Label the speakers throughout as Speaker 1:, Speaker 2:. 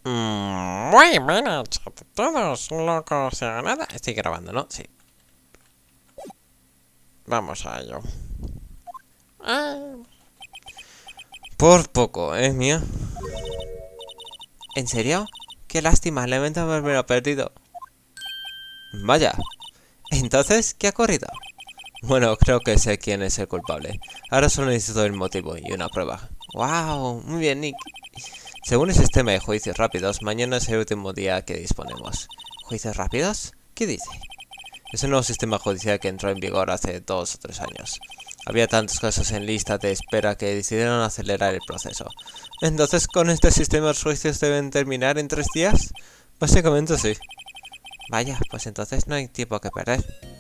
Speaker 1: Muy buenas a todos, locos y nada. Estoy grabando, ¿no? Sí. Vamos a ello. Ah, por poco, mía. ¿En serio? Qué lástima, lamento haberme perdido. Vaya. Entonces, ¿qué ha ocurrido? Bueno, creo que sé quién es el culpable. Ahora solo necesito el motivo y una prueba. ¡Wow! Muy bien, Nick. Según el sistema de juicios rápidos, mañana es el último día que disponemos. ¿Juicios rápidos? ¿Qué dice? Es un nuevo sistema judicial que entró en vigor hace 2 o 3 años. Había tantos casos en lista de espera que decidieron acelerar el proceso. Entonces, ¿con este sistema los juicios deben terminar en 3 días? Básicamente sí. Vaya, pues entonces no hay tiempo que perder.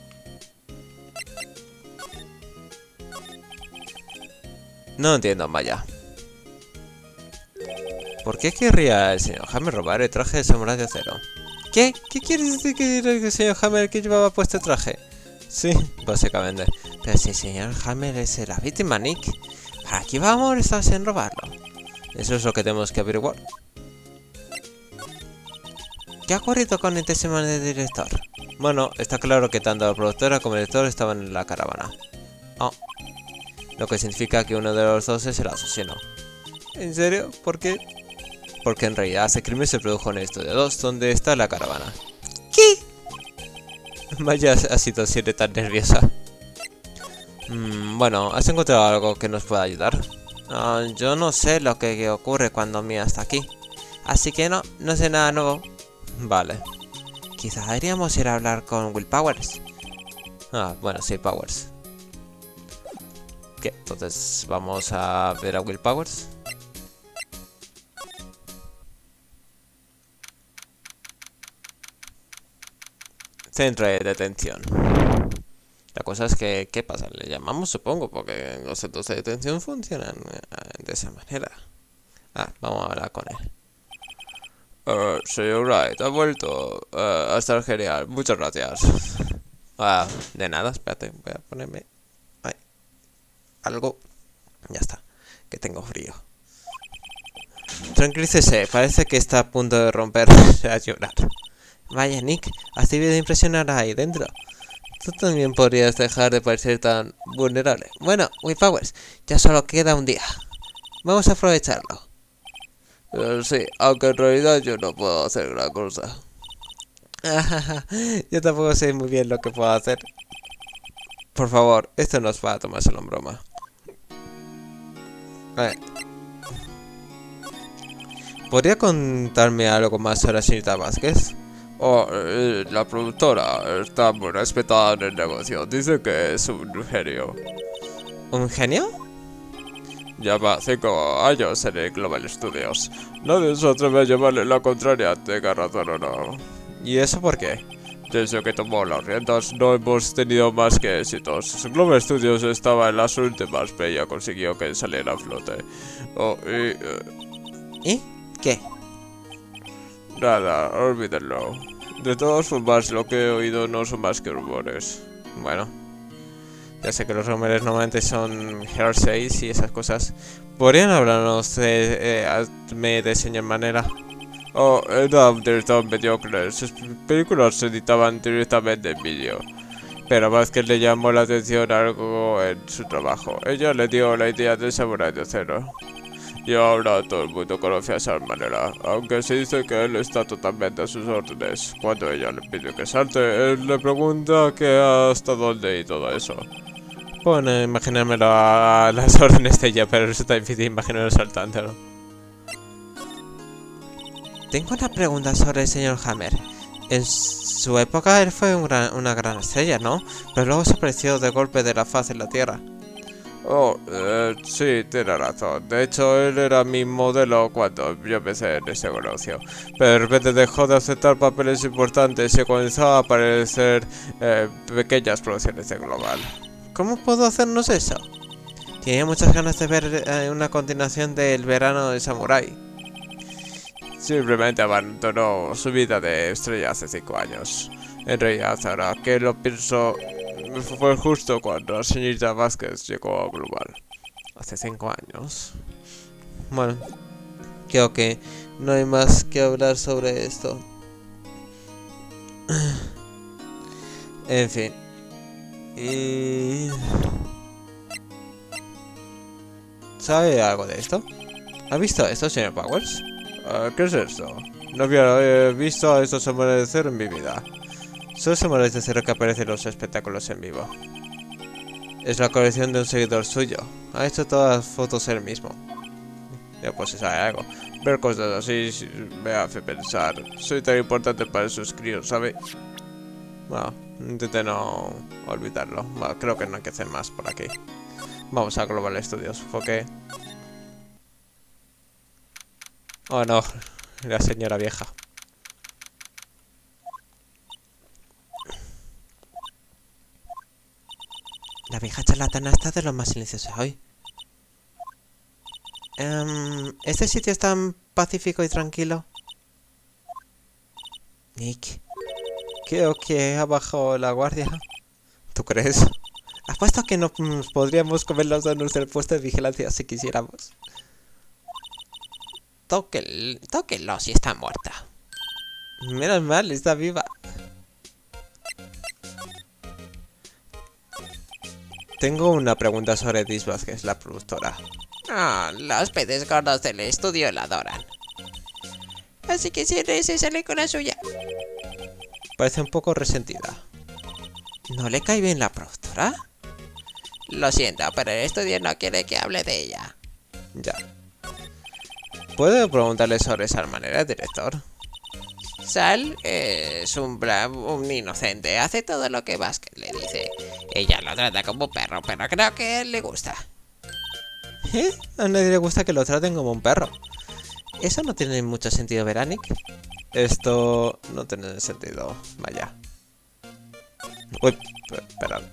Speaker 1: No entiendo, Maya. ¿Por qué querría el señor Hammer robar el traje de samurái de acero? ¿Qué? ¿Qué quieres decir que el señor Hammer que llevaba puesto el traje? Sí, básicamente. Pero si el señor Hammer es la víctima, Nick, ¿para qué va a molestarse en robarlo? Eso es lo que tenemos que averiguar. ¿Qué ha ocurrido con el testimonio del director? Bueno, está claro que tanto la productora como el director estaban en la caravana. Oh. Lo que significa que uno de los dos es el asesino. ¿En serio? ¿Por qué? Porque en realidad ese crimen se produjo en el estudio 2, donde está la caravana. ¿Qué? Vaya, ha sido siempre tan nerviosa. Bueno, ¿has encontrado algo que nos pueda ayudar? Yo no sé lo que ocurre cuando Mia está aquí. Así que no sé nada nuevo. Vale. Quizá deberíamos ir a hablar con Will Powers. Bueno, sí, Powers. ¿Qué? Entonces, ¿vamos a ver a Will Powers? Centro de detención. La cosa es que, ¿qué pasa? Le llamamos, supongo, porque los centros de detención funcionan de esa manera. Vamos a hablar con él. Señor Wright, ha vuelto a estar genial. Muchas gracias. De nada, espérate, voy a ponerme algo. Ya está, que tengo frío. Tranquilícese, parece que está a punto de romperse a llorar. Vaya, Nick, has debido impresionar ahí dentro. Tú también podrías dejar de parecer tan vulnerable. Bueno, Will Powers, ya solo queda un día. Vamos a aprovecharlo. Sí, aunque en realidad yo no puedo hacer gran cosa. Yo tampoco sé muy bien lo que puedo hacer. Por favor, esto no es para tomárselo en broma. ¿Podría contarme algo más sobre la señorita Vázquez? La productora está muy respetada en el negocio. Dice que es un genio. ¿Un genio? Lleva 5 años en el Global Studios. Nadie se atreve a llevarle la contraria, tenga razón o no. ¿Y eso por qué? Desde que tomó las riendas no hemos tenido más que éxitos. Global Studios estaba en las últimas, pero ella consiguió que saliera a flote. ¿Y? ¿Qué? Nada, olvídenlo. De todas formas, lo que he oído no son más que rumores. Bueno, ya sé que los rumores normalmente son hearsays y esas cosas. ¿Podrían hablarnos de señor manera? Era un director mediocre. Sus películas se editaban directamente en vídeo. Pero más que le llamó la atención algo en su trabajo. Ella le dio la idea del samurái de acero. Y ahora todo el mundo conoce a esa manera, aunque se dice que él está totalmente a sus órdenes. Cuando ella le pide que salte, él le pregunta que hasta dónde y todo eso. Bueno, imaginármelo a las órdenes de ella, pero resulta difícil imaginarlo saltándolo. Tengo una pregunta sobre el señor Hammer. En su época él fue una gran estrella, ¿no? Pero luego desapareció de golpe de la faz de la Tierra. Sí, tiene razón. De hecho, él era mi modelo cuando yo empecé en ese negocio. Pero de repente dejó de aceptar papeles importantes y comenzó a aparecer pequeñas producciones de Global. ¿Cómo puedo hacernos eso? Tenía muchas ganas de ver una continuación del verano del samurái. Simplemente abandonó su vida de estrella hace 5 años. En realidad, ahora que lo pienso, fue justo cuando la señorita Vázquez llegó a Global. Hace 5 años. Bueno, creo que No hay más que hablar sobre esto. En fin. Y... ¿sabe algo de esto? ¿Ha visto esto, señor Powers? ¿Qué es esto? No había visto a estos amanecer en mi vida. Solo se merece cero que aparecen en los espectáculos en vivo. Es la colección de un seguidor suyo. Ha hecho todas las fotos él mismo. Ya pues si sabe algo. Ver cosas así me hace pensar. Soy tan importante para esos críos, ¿sabe? Bueno, intenté no olvidarlo. Bueno, creo que no hay que hacer más por aquí. Vamos a Global Studios. Enfoque. Oh no, la señora vieja. La vieja charlatana está de lo más silenciosa hoy. ¿Este sitio es tan pacífico y tranquilo? Nick, creo que ha bajado la guardia. ¿Tú crees? Apuesto a que no podríamos comer los donuts del puesto de vigilancia si quisiéramos. Tóquenlo si está muerta. Menos mal, está viva. Tengo una pregunta sobre Disbas, que es la productora. Los peces gordos del estudio la adoran. Así que siempre se sale con la suya. Parece un poco resentida. ¿No le cae bien la productora? Lo siento, pero el estudio no quiere que hable de ella. Ya. ¿Puedo preguntarle sobre esa manera, director? Sal es un inocente. Hace todo lo que Vasquez le dice. Ella lo trata como un perro, pero creo que a él le gusta. ¿Eh? A nadie le gusta que lo traten como un perro. Eso no tiene mucho sentido, Veranic. Esto no tiene sentido. Vaya. Uy, perdón.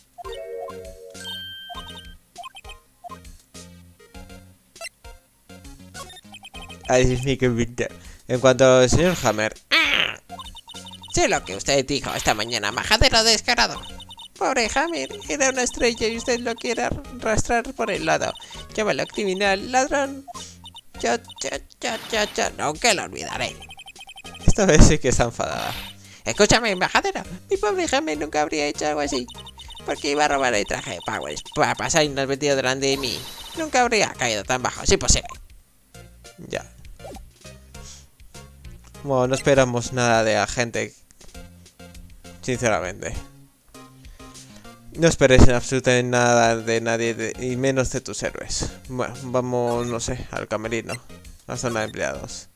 Speaker 1: Ay, sí que pinta. En cuanto al señor Hammer. Sé lo que usted dijo esta mañana, majadero descarado. Pobre Hammer, era una estrella y usted lo quiere arrastrar por el lado. Llámalo criminal, ladrón. Yo, nunca lo olvidaré. Esta vez sí que está enfadada. Escúchame, embajadero. Mi pobre Hammer nunca habría hecho algo así. Porque iba a robar el traje de Powers para pasar inadvertido delante de mí. Nunca habría caído tan bajo, es imposible. Ya. Bueno, no esperamos nada de la gente. Sinceramente. No esperes absolutamente nada de nadie, y menos de tus héroes. Bueno, vamos, no sé, al camerino. A la zona de empleados.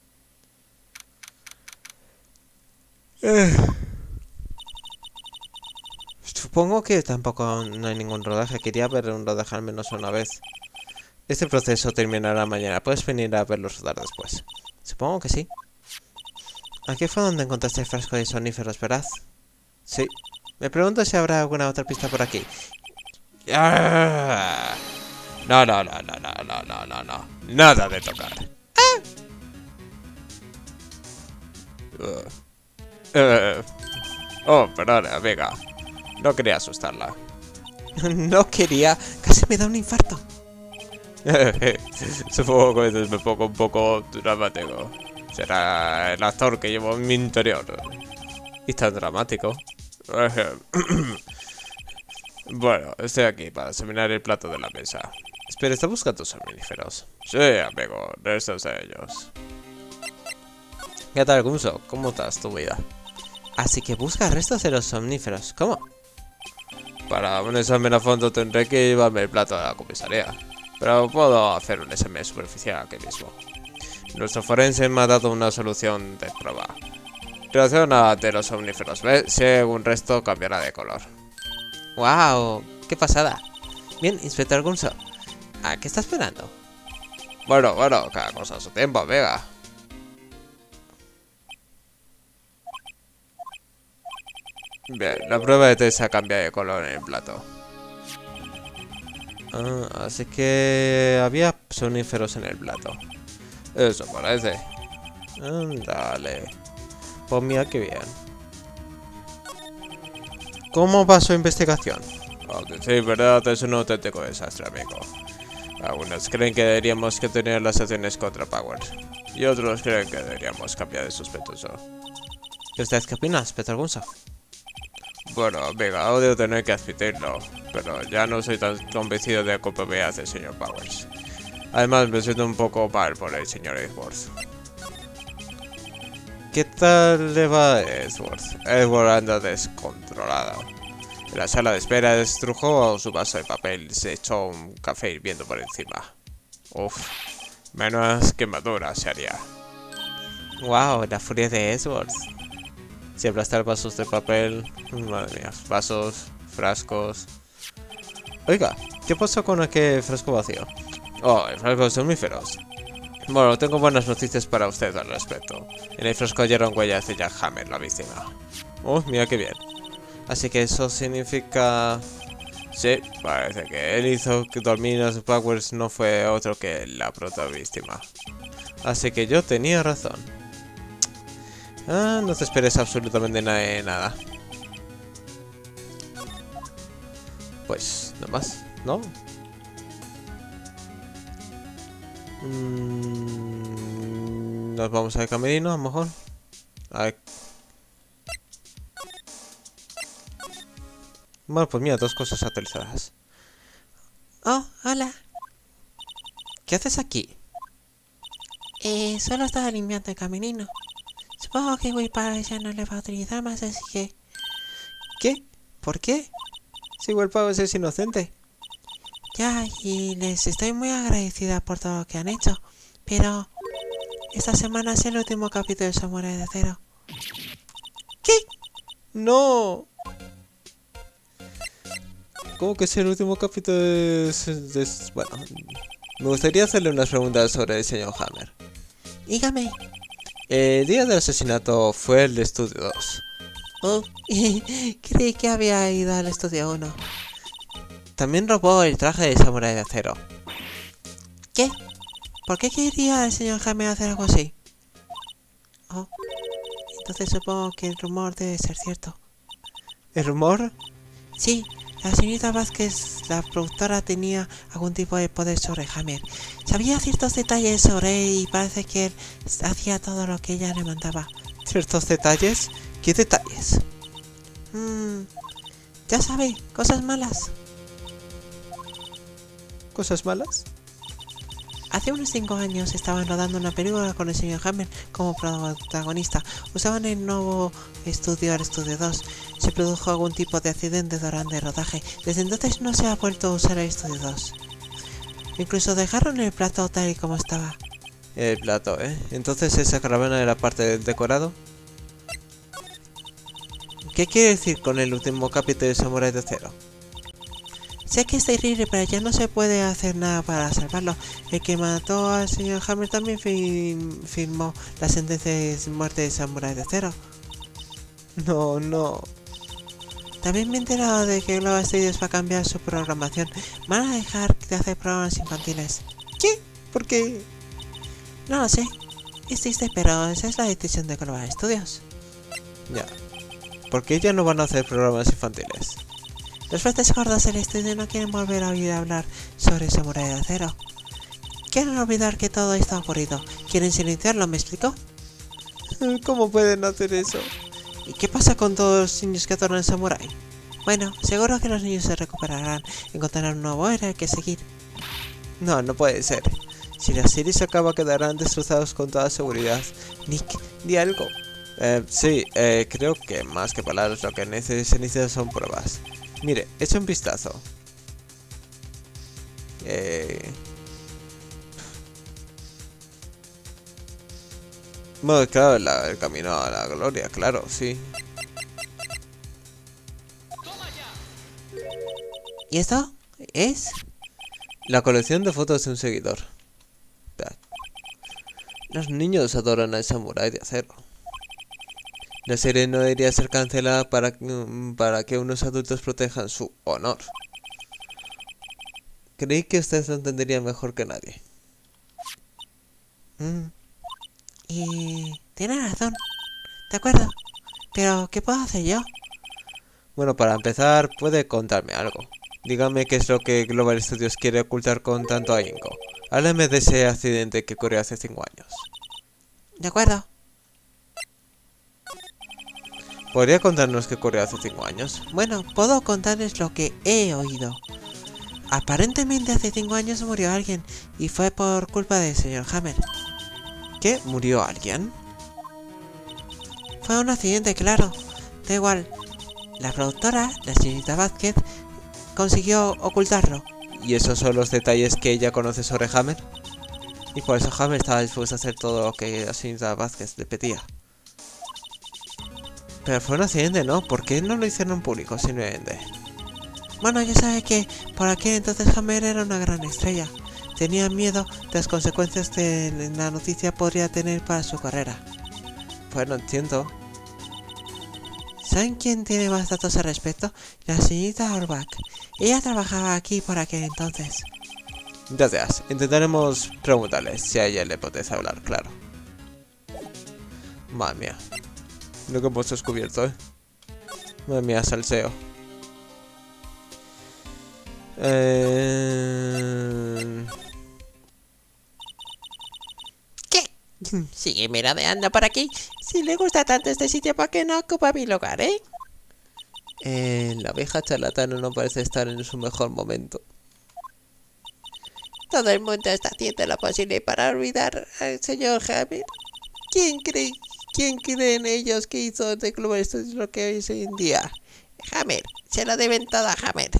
Speaker 1: Supongo que tampoco no hay ningún rodaje. Quería ver un rodaje al menos una vez. Este proceso terminará mañana. Puedes venir a verlos rodar después. Supongo que sí. Aquí fue donde encontraste el frasco de soníferos, ¿verdad? Sí. Me pregunto si habrá alguna otra pista por aquí. No. Nada de tocar. Oh, perdón, amiga. No quería asustarla. No quería. Casi me da un infarto. Supongo que a veces me pongo un poco dramático. Será el actor que llevo en mi interior. Y tan dramático. Bueno, estoy aquí para examinar el plato de la mesa. Espera, ¿está buscando somníferos? Sí, amigo, restos de ellos. ¿Qué tal, Gunso? ¿Cómo estás tu vida? Así que busca restos de los somníferos. ¿Cómo? Para un examen a fondo tendré que llevarme el plato a la comisaría. Pero puedo hacer un examen superficial aquí mismo. Nuestro forense me ha dado una solución de prueba. Relaciona de los somníferos. ¿Ves? Si hay algún resto cambiará de color. ¡Wow! ¡Qué pasada! Bien, inspector Gunso. ¿A qué está esperando? Bueno, cada cosa a su tiempo, amiga. Bien, la prueba de test ha cambiado de color en el plato. Así que había somníferos en el plato. Eso parece. Dale. Pues mira qué bien. ¿Cómo va su investigación? Aunque sí, verdad, es un auténtico desastre, amigo. Algunos creen que deberíamos que tener las acciones contra Powers. Y otros creen que deberíamos cambiar de sospechoso.
Speaker 2: ¿Y usted qué opinas, Peter Gunso?
Speaker 1: Bueno, venga, odio tener que admitirlo, pero ya no soy tan convencido de la culpabilidad del señor Powers. Además, me siento un poco mal por el señor Edwards.
Speaker 2: ¿Qué tal le va a Edwards?
Speaker 1: Edward anda descontrolado. En la sala de espera destrujó su vaso de papel y se echó un café hirviendo por encima. Uf, menos quemadura se haría.
Speaker 2: Wow, la furia de Edwards. Si aplastar vasos de papel, madre mía, vasos, frascos. Oiga, ¿qué pasó con aquel frasco vacío?
Speaker 1: Oh, el frasco es somníferos. Bueno, tengo buenas noticias para usted al respecto. En el frasco hallaron huellas de Jack Hammer, la víctima.
Speaker 2: Oh, mira qué bien. Así que eso significa...
Speaker 1: Sí, parece que él hizo que dormir a sus Powers no fue otro que la víctima.
Speaker 2: Así que yo tenía razón. Ah, no te esperes absolutamente nada. Pues, nada más, ¿no? Nos vamos al camerino, a lo mejor. A ver. Bueno, pues mira, dos cosas actualizadas.
Speaker 3: Oh, hola.
Speaker 2: ¿Qué haces aquí?
Speaker 3: Solo estaba limpiando el camerino. Supongo que Will ya no le va a utilizar más, así que...
Speaker 2: ¿Qué? ¿Por qué? Si Will Powers es inocente.
Speaker 3: Ya, y les estoy muy agradecida por todo lo que han hecho. Pero... esta semana es el último capítulo de Samurai de Acero.
Speaker 2: ¿Qué? ¡No! ¿Cómo que es el último capítulo Bueno, me gustaría hacerle unas preguntas sobre el señor Hammer.
Speaker 3: Dígame.
Speaker 2: El día del asesinato fue el estudio 2.
Speaker 3: Oh, creí que había ido al estudio 1.
Speaker 2: También robó el traje de Samurai de Acero.
Speaker 3: ¿Qué? ¿Por qué quería el señor Hammer hacer algo así? Oh, entonces supongo que el rumor debe ser cierto.
Speaker 2: ¿El rumor?
Speaker 3: Sí, la señorita Vázquez, la productora, tenía algún tipo de poder sobre Hammer. Sabía ciertos detalles sobre él y parece que él hacía todo lo que ella le mandaba.
Speaker 2: ¿Ciertos detalles? ¿Qué detalles?
Speaker 3: Ya sabe, cosas malas.
Speaker 2: ¿Cosas malas?
Speaker 3: Hace unos 5 años estaban rodando una película con el señor Hammer como protagonista. Usaban el nuevo estudio, el estudio 2. Se produjo algún tipo de accidente durante el rodaje. Desde entonces no se ha vuelto a usar el estudio 2. Incluso dejaron el plato tal y como estaba.
Speaker 2: El plato, ¿eh? Entonces esa caravana era parte del decorado. ¿Qué quiere decir con el último capítulo de Samurai de Acero?
Speaker 3: Sé que es terrible, pero ya no se puede hacer nada para salvarlo. El que mató al señor Hammer también firmó la sentencia de muerte de Samurai de Acero.
Speaker 2: No.
Speaker 3: También me he enterado de que Global Studios va a cambiar su programación. Van a dejar de hacer programas infantiles.
Speaker 2: ¿Qué? ¿Por qué?
Speaker 3: No lo sé. Es triste, pero esa es la decisión de Global Studios.
Speaker 2: Ya. ¿Por qué ya no van a hacer programas infantiles?
Speaker 3: Los fuertes gordos del estudio no quieren volver a oír hablar sobre Samurai de Acero. Quieren olvidar que todo esto ha ocurrido. Quieren silenciarlo, ¿me explico?
Speaker 2: ¿Cómo pueden hacer eso?
Speaker 3: ¿Y qué pasa con todos los niños que adoran Samurai? Bueno, seguro que los niños se recuperarán, encontrarán un nuevo héroe que seguir.
Speaker 2: No puede ser. Si la serie se acaba, quedarán destrozados con toda seguridad. Nick, di algo. Sí, creo que más que palabras lo que se necesita son pruebas. Mire, echa un vistazo. Bueno, claro, el camino a la gloria, claro, sí.
Speaker 3: ¿Y esto es?
Speaker 2: La colección de fotos de un seguidor. Los niños adoran al Samurai de Acero. La serie no debería ser cancelada para que unos adultos protejan su honor. Creí que usted lo entendería mejor que nadie.
Speaker 3: Y tiene razón. De acuerdo. Pero, ¿qué puedo hacer yo?
Speaker 2: Bueno, para empezar, puede contarme algo. Dígame qué es lo que Global Studios quiere ocultar con tanto ahínco. Háblame de ese accidente que ocurrió hace 5 años.
Speaker 3: ¿De acuerdo?
Speaker 2: ¿Podría contarnos qué ocurrió hace 5 años?
Speaker 3: Bueno, puedo contarles lo que he oído. Aparentemente hace 5 años murió alguien y fue por culpa del señor Hammer.
Speaker 2: ¿Qué? ¿Murió alguien?
Speaker 3: Fue un accidente, claro. Da igual. La productora, la señorita Vázquez, consiguió ocultarlo.
Speaker 2: ¿Y esos son los detalles que ella conoce sobre Hammer? Y por eso Hammer estaba dispuesto a hacer todo lo que la señorita Vázquez le pedía. Pero fue un accidente, ¿no? ¿Por qué no lo hicieron público simplemente?
Speaker 3: Bueno, ya sabe que por aquel entonces Hammer era una gran estrella. Tenía miedo de las consecuencias que la noticia podría tener para su carrera.
Speaker 2: Pues no entiendo.
Speaker 3: ¿Saben quién tiene más datos al respecto? La señorita Orbach. Ella trabajaba aquí por aquel entonces.
Speaker 2: Gracias. Intentaremos preguntarle si a ella le apetece hablar, claro. Madre mía. Lo que hemos descubierto, ¿eh? Madre mía, salseo.
Speaker 3: ¿Qué? ¿Sigue merodeando por aquí? Si le gusta tanto este sitio, ¿por qué no ocupa mi lugar, eh?
Speaker 2: La vieja charlatana no parece estar en su mejor momento.
Speaker 3: Todo el mundo está haciendo lo posible para olvidar al señor Hammer. ¿Quién creen ellos que hizo de club esto es lo que es hoy en día? Hammer, se lo deben todo a Hammer.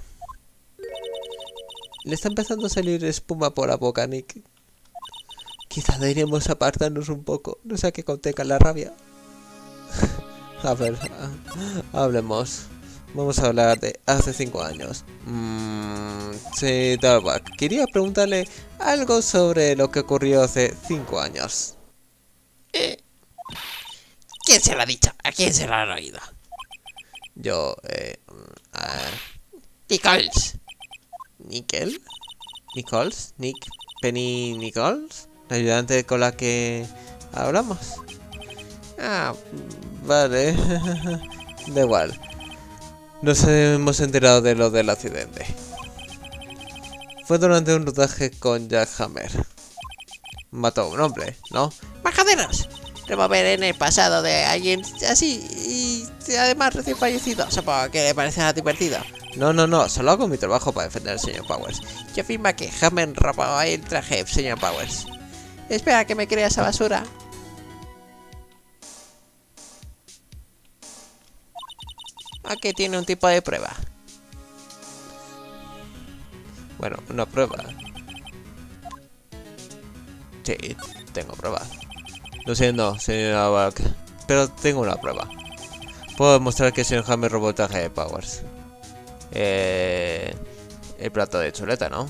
Speaker 2: Le está empezando a salir espuma por la boca, Nick. Quizá deberíamos apartarnos un poco, no sea que contenga la rabia. A ver, hablemos. Vamos a hablar de hace 5 años. Sí, Darbuck. Quería preguntarle algo sobre lo que ocurrió hace 5 años.
Speaker 3: ¿Quién se lo ha dicho? ¿A quién se lo han oído?
Speaker 2: Yo,
Speaker 3: Nichols.
Speaker 2: ¿Nickel? ¿Nichols? ¿Nick? ¿Penny Nichols? ¿La ayudante con la que hablamos? Ah, vale. Da igual. Nos hemos enterado de lo del accidente. Fue durante un rodaje con Jack Hammer. Mató a un hombre, ¿no?
Speaker 3: ¡Majaderos! Remover en el pasado de alguien así y además recién fallecido. Supongo que le parecerá divertido.
Speaker 2: No, solo hago mi trabajo para defender al señor Powers.
Speaker 3: Yo afirma que Hammer robó el traje, señor Powers. Espera que me crea esa basura. Aquí tiene un tipo de prueba.
Speaker 2: Bueno, una prueba. Sí, tengo prueba. Lo siento, señora Buck, pero tengo una prueba. Puedo demostrar que el señor Hammer robó el traje de Powers. El plato de chuleta, ¿no?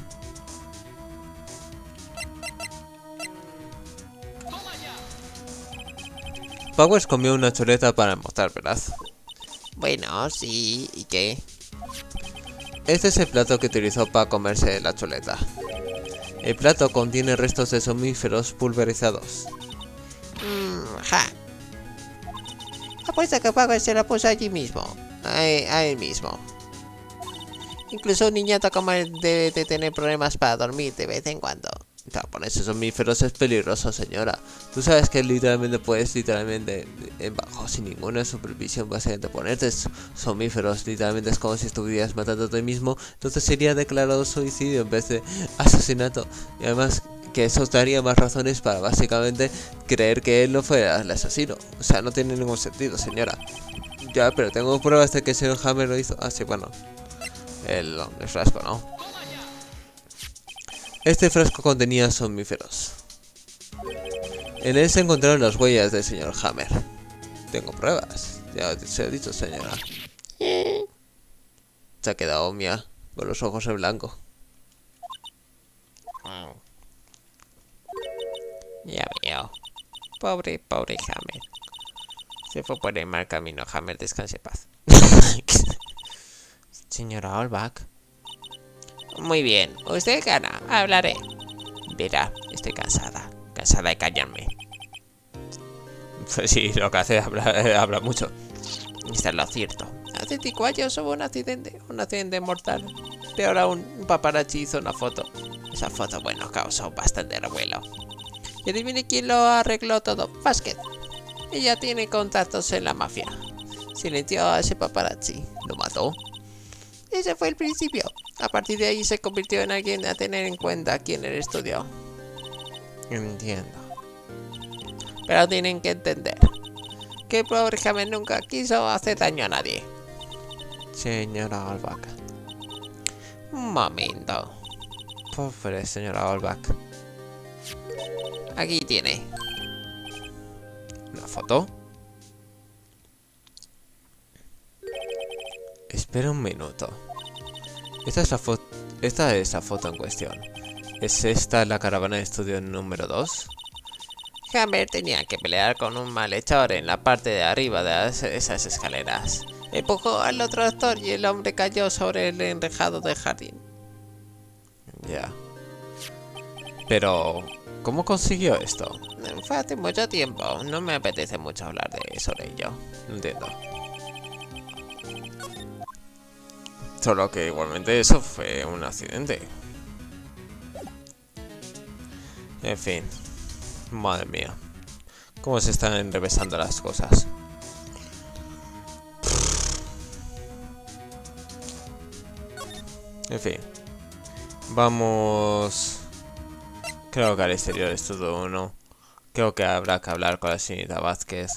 Speaker 2: Powers comió una chuleta para mostrar, ¿verdad?
Speaker 3: Bueno, sí, ¿y qué?
Speaker 2: Este es el plato que utilizó para comerse la chuleta. El plato contiene restos de somníferos pulverizados.
Speaker 3: Ja. Apuesto que Powers se lo puso allí mismo. A él mismo. Incluso un niñato como él debe de tener problemas para dormir de vez en cuando.
Speaker 2: Claro, ponerse somníferos es peligroso, señora. Tú sabes que literalmente puedes, bajo sin ninguna supervisión, básicamente ponerte somníferos. Literalmente es como si estuvieras matando a ti mismo. Entonces sería declarado suicidio en vez de asesinato. Y además que eso daría más razones para básicamente creer que él no fue el asesino. O sea, no tiene ningún sentido, señora. Ya, pero tengo pruebas de que el señor Hammer lo hizo. Ah, sí, bueno. El frasco, ¿no? Este frasco contenía somníferos. En él se encontraron las huellas del señor Hammer. Tengo pruebas. Ya se he dicho, señora. Se ha quedado mía, con los ojos en blanco.
Speaker 3: Ya veo. Pobre Hammer. Se fue por el mal camino. Hammer, descanse en paz. Señora Orbach. Muy bien, usted gana, hablaré. Verá, estoy cansada de callarme.
Speaker 2: Pues sí, lo que hace habla mucho.
Speaker 3: Está en lo cierto. Hace 5 años hubo un accidente mortal. Peor aún, un paparazzi hizo una foto. Esa foto, bueno, causó bastante revuelo. Y adivine quién lo arregló todo. Vasquez. Ella tiene contactos en la mafia. Silenció a ese paparazzi. ¿Lo mató? Ese fue el principio. A partir de ahí se convirtió en alguien a tener en cuenta aquí en el estudio.
Speaker 2: Entiendo.
Speaker 3: Pero tienen que entender que el pobre Hammer nunca quiso hacer daño a nadie.
Speaker 2: Señora Olbach.
Speaker 3: Un momento.
Speaker 2: Pobre señora Olbach.
Speaker 3: Aquí tiene.
Speaker 2: ¿Una foto? Espera un minuto. Esta es la foto en cuestión. ¿Es esta la caravana de estudio número 2?
Speaker 3: Hammer tenía que pelear con un malhechor en la parte de arriba de esas escaleras. Empujó al otro actor y el hombre cayó sobre el enrejado del jardín.
Speaker 2: Ya. Pero, ¿cómo consiguió esto?
Speaker 3: Fue hace mucho tiempo. No me apetece mucho hablar sobre ello.
Speaker 2: No entiendo. Solo que igualmente eso fue un accidente. En fin. Madre mía. Cómo se están enrevesando las cosas. En fin. Vamos... Creo que al exterior es todo uno. Creo que habrá que hablar con la señorita Vázquez.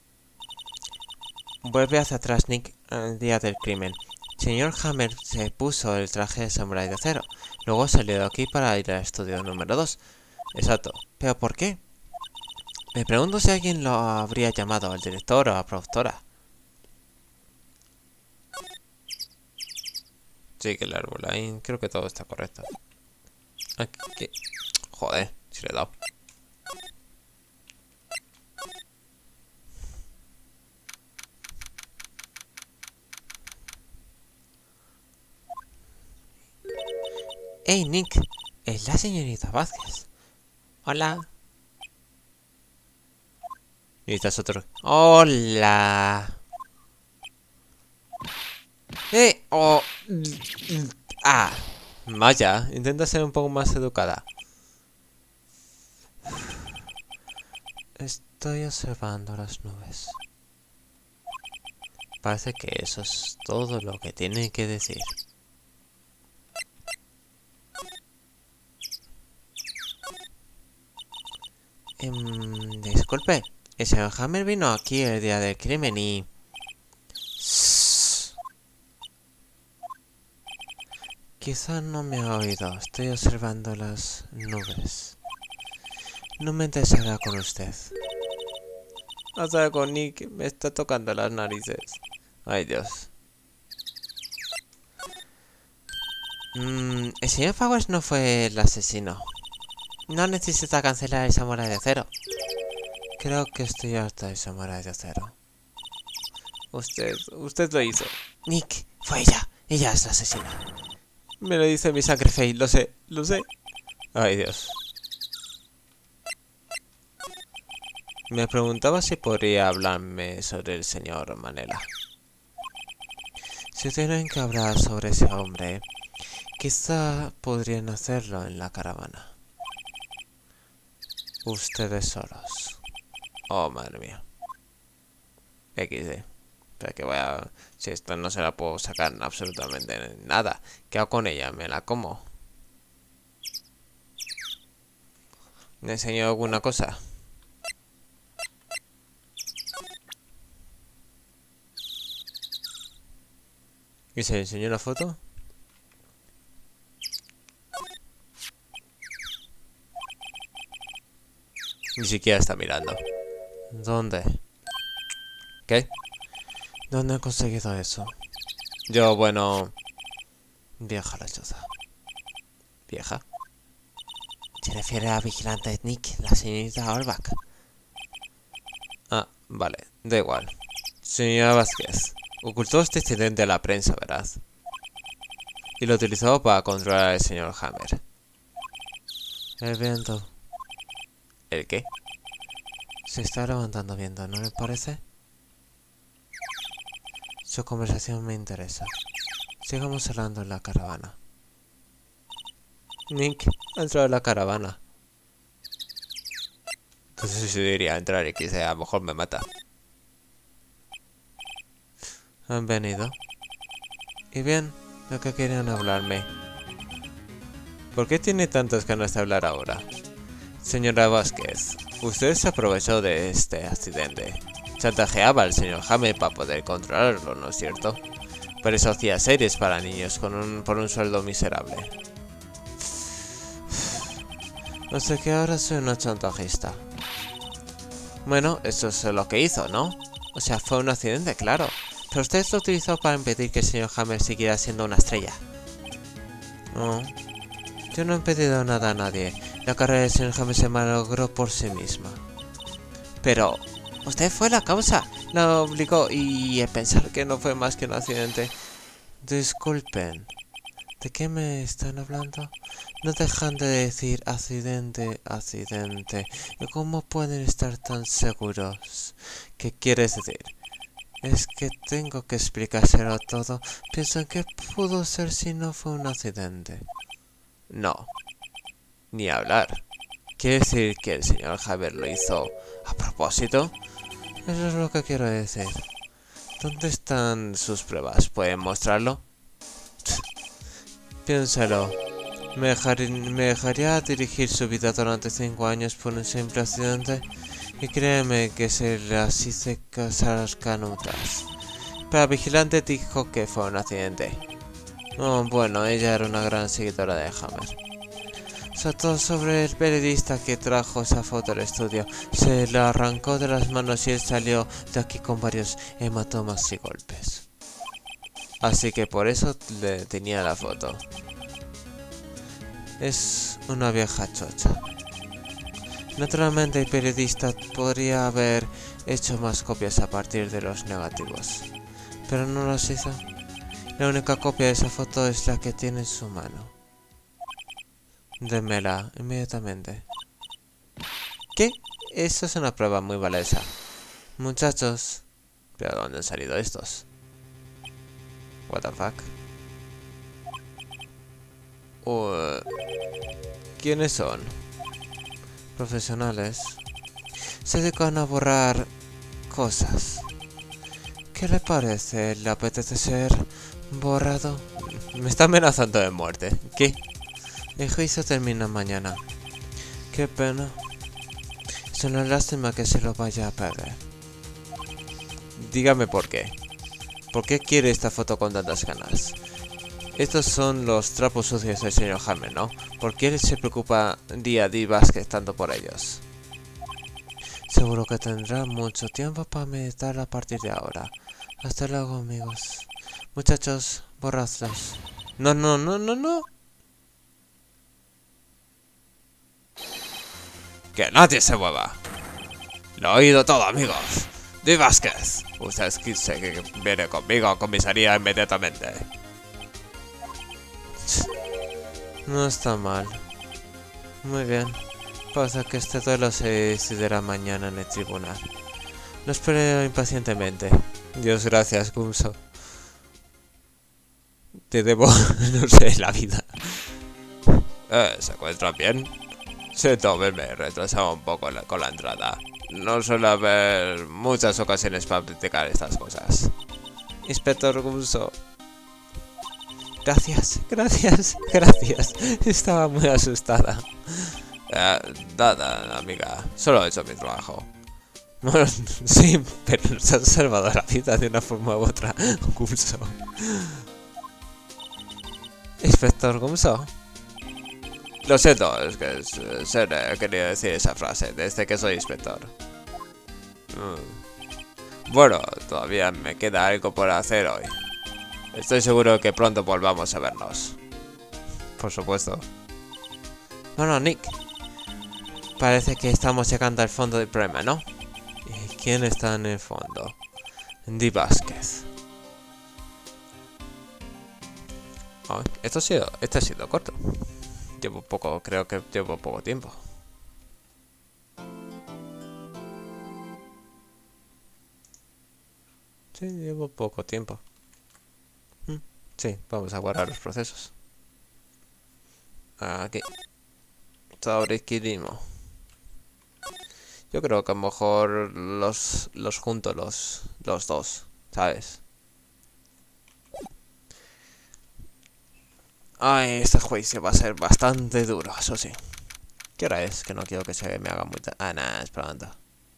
Speaker 2: Vuelve hacia atrás, Nick, al día del crimen. Señor Hammer se puso el traje de samurái de acero. Luego salió de aquí para ir al estudio número 2. Exacto. ¿Pero por qué? Me pregunto si alguien lo habría llamado, al director o a la productora. Sí, que el árbol ahí. Creo que todo está correcto. Aquí. Joder, si le he dado. Hey, Nick. Es la señorita Vázquez.
Speaker 3: Hola.
Speaker 2: Y estás otro. Hola. Oh. Ah. Vaya, intenta ser un poco más educada. Estoy observando las nubes. Parece que eso es todo lo que tiene que decir. Disculpe, el señor Hammer vino aquí el día del crimen y... Quizá no me ha oído, estoy observando las nubes. No me interesará con usted. Hasta con Nick, me está tocando las narices. Ay, Dios. El señor Powers no fue el asesino. No necesita cancelar el samurái de acero. Creo que estoy harta del samurái de acero. Usted lo hizo. Nick, fue ella. Ella es la asesina. Me lo dice mi sangre fey, lo sé. Ay, Dios. Me preguntaba si podría hablarme sobre el señor Manela. Si tienen que hablar sobre ese hombre, quizá podrían hacerlo en la caravana. Ustedes solos. Oh, madre mía. XD. Pero que voy a... Si esta no se la puedo sacar absolutamente nada. ¿Qué hago con ella? ¿Me la como? ¿Me enseño alguna cosa? ¿Y se le enseñó la foto? Ni siquiera está mirando. ¿Dónde? ¿Qué? ¿Dónde he conseguido eso? Yo, bueno... Vieja la choza. ¿Vieja? Se refiere a vigilante Nick, la señorita Orbach. Ah, vale, da igual. Señora Vázquez, ocultó este incidente a la prensa, ¿verdad? Y lo utilizó para controlar al señor Hammer. El viento. ¿El qué? Se está levantando viento, ¿no le parece? Su conversación me interesa. Sigamos hablando en la caravana. Nick, entró en la caravana.
Speaker 1: Entonces yo diría entrar y quizá a lo mejor me mata.
Speaker 2: Han venido. Y bien, ¿de qué querían hablarme?
Speaker 1: ¿Por qué tiene tantas ganas de hablar ahora? Señora Vázquez, usted se aprovechó de este accidente. Chantajeaba al señor Hammer para poder controlarlo, ¿no es cierto? Por eso hacía series para niños por un sueldo miserable.
Speaker 2: No sé que ahora soy una chantajista.
Speaker 1: Bueno, eso es lo que hizo, ¿no?
Speaker 2: O sea, fue un accidente, claro. Pero usted lo utilizó para impedir que el señor Hammer siguiera siendo una estrella.
Speaker 1: No.
Speaker 2: Yo no he impedido nada a nadie. La carrera del señor Hammer se malogró por sí misma.
Speaker 1: Pero
Speaker 2: usted fue la causa. La obligó y pensar que no fue más que un accidente. Disculpen. ¿De qué me están hablando? No dejan de decir accidente, accidente. ¿Y cómo pueden estar tan seguros?
Speaker 1: ¿qué quieres decir?
Speaker 2: Es que tengo que explicárselo todo. ¿Piensan que pudo ser si no fue un accidente?
Speaker 1: No. Ni hablar. ¿Quiere decir que el señor Hammer lo hizo a propósito?
Speaker 2: Eso es lo que quiero decir.
Speaker 1: ¿Dónde están sus pruebas? ¿Pueden mostrarlo?
Speaker 2: Piénsalo. ¿Me dejaría dirigir su vida durante 5 años por un simple accidente? Y créeme que se las hice casar canutas.
Speaker 1: Pero el vigilante dijo que fue un accidente.
Speaker 2: Oh, bueno, ella era una gran seguidora de Hammer. Saltó sobre el periodista que trajo esa foto al estudio. Se la arrancó de las manos y él salió de aquí con varios hematomas y golpes.
Speaker 1: Así que por eso le tenía la foto.
Speaker 2: Es una vieja chocha. Naturalmente el periodista podría haber hecho más copias a partir de los negativos, pero no las hizo. La única copia de esa foto es la que tiene en su mano. Démela inmediatamente.
Speaker 1: ¿Qué? Eso es una prueba muy valiosa.
Speaker 2: Muchachos.
Speaker 1: ¿Pero dónde han salido estos? What the fuck? ¿Quiénes son?
Speaker 2: Profesionales. Se dedican a borrar cosas. ¿Qué le parece? ¿Le apetece ser borrado?
Speaker 1: Me está amenazando de muerte. ¿Qué?
Speaker 2: El juicio termina mañana. Qué pena. Es una lástima que se lo vaya a perder.
Speaker 1: Dígame por qué. ¿Por qué quiere esta foto con tantas ganas? Estos son los trapos sucios del señor Hammer, ¿no? ¿Por qué él se preocupa día a día Vázquez tanto por ellos?
Speaker 2: Seguro que tendrá mucho tiempo para meditar a partir de ahora. Hasta luego, amigos. Muchachos, borradlos.
Speaker 1: No, no, no, no, no. ¡Que nadie se mueva! Lo he oído todo, amigos. Di Vázquez. Usted dice que viene conmigo a comisaría inmediatamente.
Speaker 2: No está mal. Muy bien. Pasa que este duelo se decidirá mañana en el tribunal. Lo espero impacientemente.
Speaker 1: Dios gracias, Gunso. Te debo, no sé, la vida. ¿Se encuentran bien? Siento haberme retrasado un poco con la entrada. No suele haber muchas ocasiones para practicar estas cosas.
Speaker 2: Inspector Gunso. Gracias, gracias, gracias. Estaba muy asustada.
Speaker 1: Nada, amiga. Solo he hecho mi trabajo.
Speaker 2: Bueno, sí, pero nos has salvado la vida de una forma u otra, Gunso. Inspector Gunso.
Speaker 1: Lo siento, es que he querido decir esa frase desde que soy inspector. Bueno, todavía me queda algo por hacer hoy. Estoy seguro que pronto volvamos a vernos.
Speaker 2: Por supuesto. Bueno, Nick. Parece que estamos llegando al fondo del problema, ¿no?
Speaker 1: ¿Y quién está en el fondo?
Speaker 2: Di Vázquez.
Speaker 1: Oh, este ha sido corto. Creo que llevo poco tiempo.
Speaker 2: Sí, llevo poco tiempo. Sí, vamos a guardar los procesos. Aquí. Taurikirimo.
Speaker 1: Yo creo que a lo mejor los junto los dos, ¿sabes? Ay, este juicio va a ser bastante duro, eso sí. ¿Qué hora es? Que no quiero que se me haga muy tarde. Ah, nada, es pronto.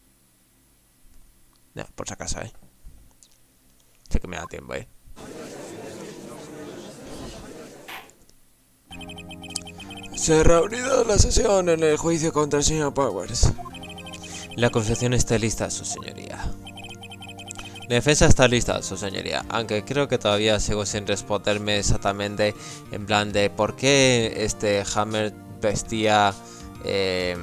Speaker 1: No, por si acaso, sé que me da tiempo,
Speaker 2: Se ha reunido la sesión en el juicio contra el señor Powers.
Speaker 1: La acusación está lista, su señoría. La defensa está lista, su señoría, aunque creo que todavía sigo sin responderme exactamente en plan de por qué este Hammer vestía el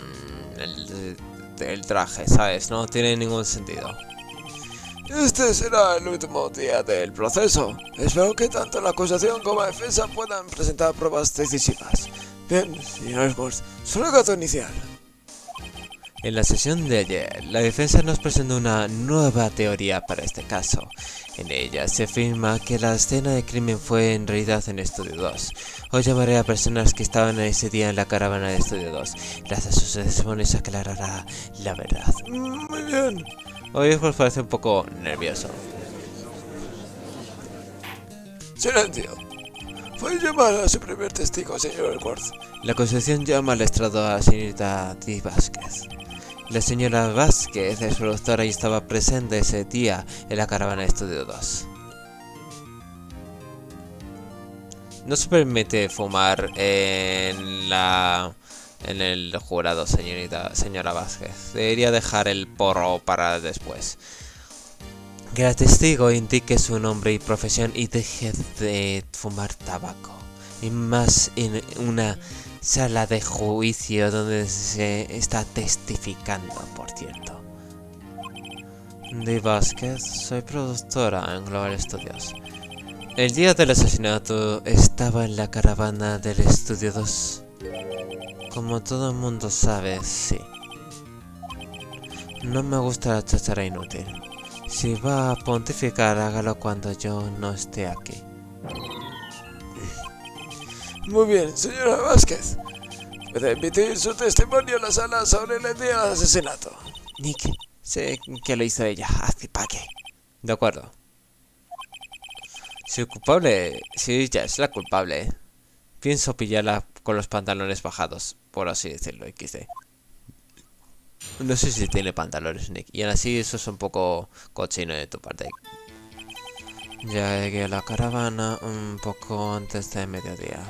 Speaker 1: traje, ¿sabes? No tiene ningún sentido.
Speaker 2: Este será el último día del proceso. Espero que tanto la acusación como la defensa puedan presentar pruebas decisivas. Bien, señor Edwards, su alegato inicial.
Speaker 1: En la sesión de ayer, la defensa nos presentó una nueva teoría para este caso. En ella se afirma que la escena de crimen fue en realidad en Estudio 2. Hoy llamaré a personas que estaban ese día en la caravana de Estudio 2. Gracias a sus testimonios se aclarará la verdad.
Speaker 2: Muy bien.
Speaker 1: Hoy os parece un poco nervioso.
Speaker 2: Silencio. Fue llamar a su primer testigo, señor Edwards.
Speaker 1: La acusación llama al estrado a la señorita Di Vázquez. La señora Vázquez es productora y estaba presente ese día en la caravana de Estudio 2. No se permite fumar en el jurado, señora Vázquez. Debería dejar el porro para después. Que el testigo indique su nombre y profesión y deje de fumar tabaco. Y más en una sala de juicio donde se está testificando, por cierto. Di Vázquez, soy productora en Global Studios. El día del asesinato estaba en la caravana del Estudio 2. Como todo el mundo sabe, sí. No me gusta la cháchara inútil. Si va a pontificar, hágalo cuando yo no esté aquí.
Speaker 2: Muy bien, señora Vázquez. Puede emitir su testimonio en la sala sobre el día del asesinato.
Speaker 1: Nick, sé que lo hizo ella, así pa' qué. De acuerdo. Si ella es la culpable, pienso pillarla con los pantalones bajados, por así decirlo, XD. No sé si tiene pantalones, Nick, y aún así eso es un poco cochino de tu parte. Ya llegué a la caravana un poco antes de mediodía.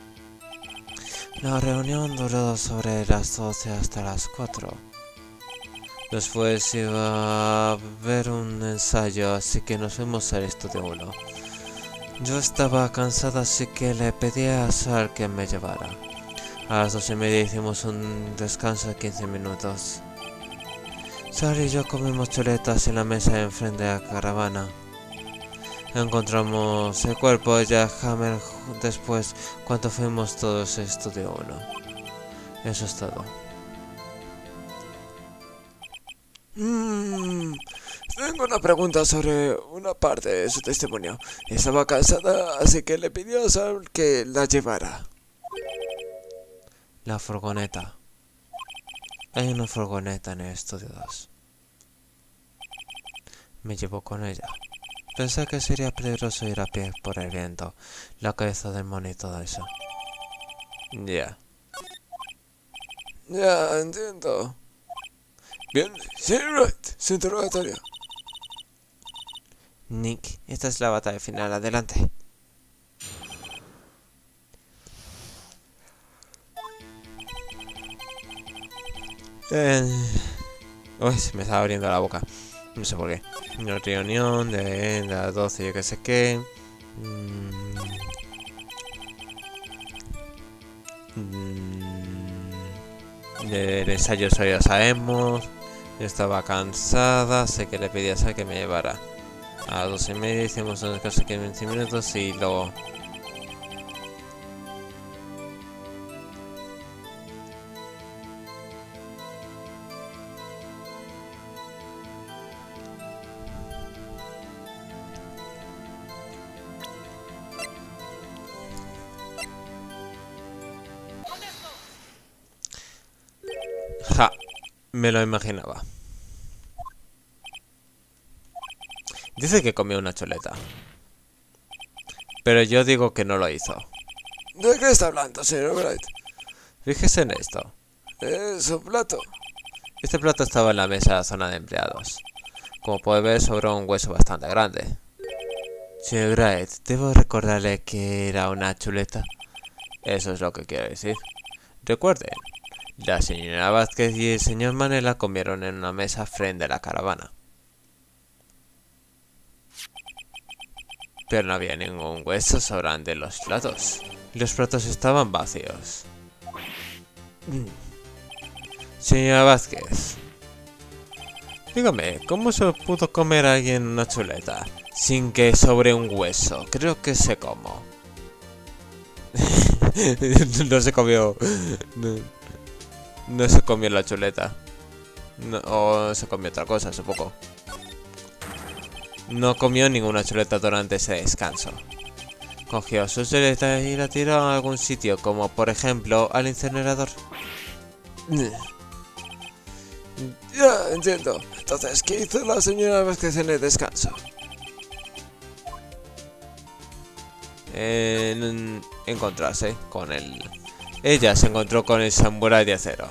Speaker 1: La reunión duró sobre las 12 hasta las 4. Después iba a haber un ensayo, así que nos fuimos al estudio 1. Yo estaba cansada, así que le pedí a Sal que me llevara. A las 12:30 hicimos un descanso de 15 minutos. Sal y yo comimos chuletas en la mesa de enfrente de la caravana. Encontramos el cuerpo de Jack Hammer después cuando fuimos todos al estudio 1. Eso es todo.
Speaker 2: Tengo una pregunta sobre una parte de su testimonio. Estaba cansada, así que le pidió a Sal que la llevara.
Speaker 1: La furgoneta. Hay una furgoneta en el estudio 2. Me llevó con ella. Pensé que sería peligroso ir a pie por el viento, la cabeza del mono y todo eso. Ya.
Speaker 2: Ya, entiendo. Bien, señor Wright, su interrogatorio.
Speaker 1: Nick, esta es la batalla final, adelante. Uy, se me estaba abriendo la boca. No sé por qué. Una reunión de las 12, yo que sé qué. Del ensayo eso ya sabemos. Yo estaba cansada, sé que le pedí a Sal que me llevara. A las 12:30 hicimos unas cosas que 20 minutos y luego... Ja. Me lo imaginaba. Dice que comió una chuleta. Pero yo digo que no lo hizo.
Speaker 2: ¿De qué está hablando, señor Wright?
Speaker 1: Fíjese en esto.
Speaker 2: Es un plato.
Speaker 1: Este plato estaba en la mesa zona de empleados. Como puede ver, sobró un hueso bastante grande. Señor Wright, debo recordarle que era una chuleta. Eso es lo que quiero decir. Recuerden, la señora Vázquez y el señor Manela comieron en una mesa frente a la caravana. Pero no había ningún hueso sobrante en los platos. Los platos estaban vacíos. Señora Vázquez, dígame, ¿cómo se pudo comer a alguien una chuleta sin que sobre un hueso? Creo que sé cómo. No se comió. No se comió la chuleta. No, o se comió otra cosa, supongo. No comió ninguna chuleta durante ese descanso. Cogió su chuleta y la tiró a algún sitio, como por ejemplo al incinerador.
Speaker 2: Ya, entiendo. Entonces, ¿qué hizo la señora Vázquez en el descanso?
Speaker 1: En encontrarse con él. Ella se encontró con el samurái de acero.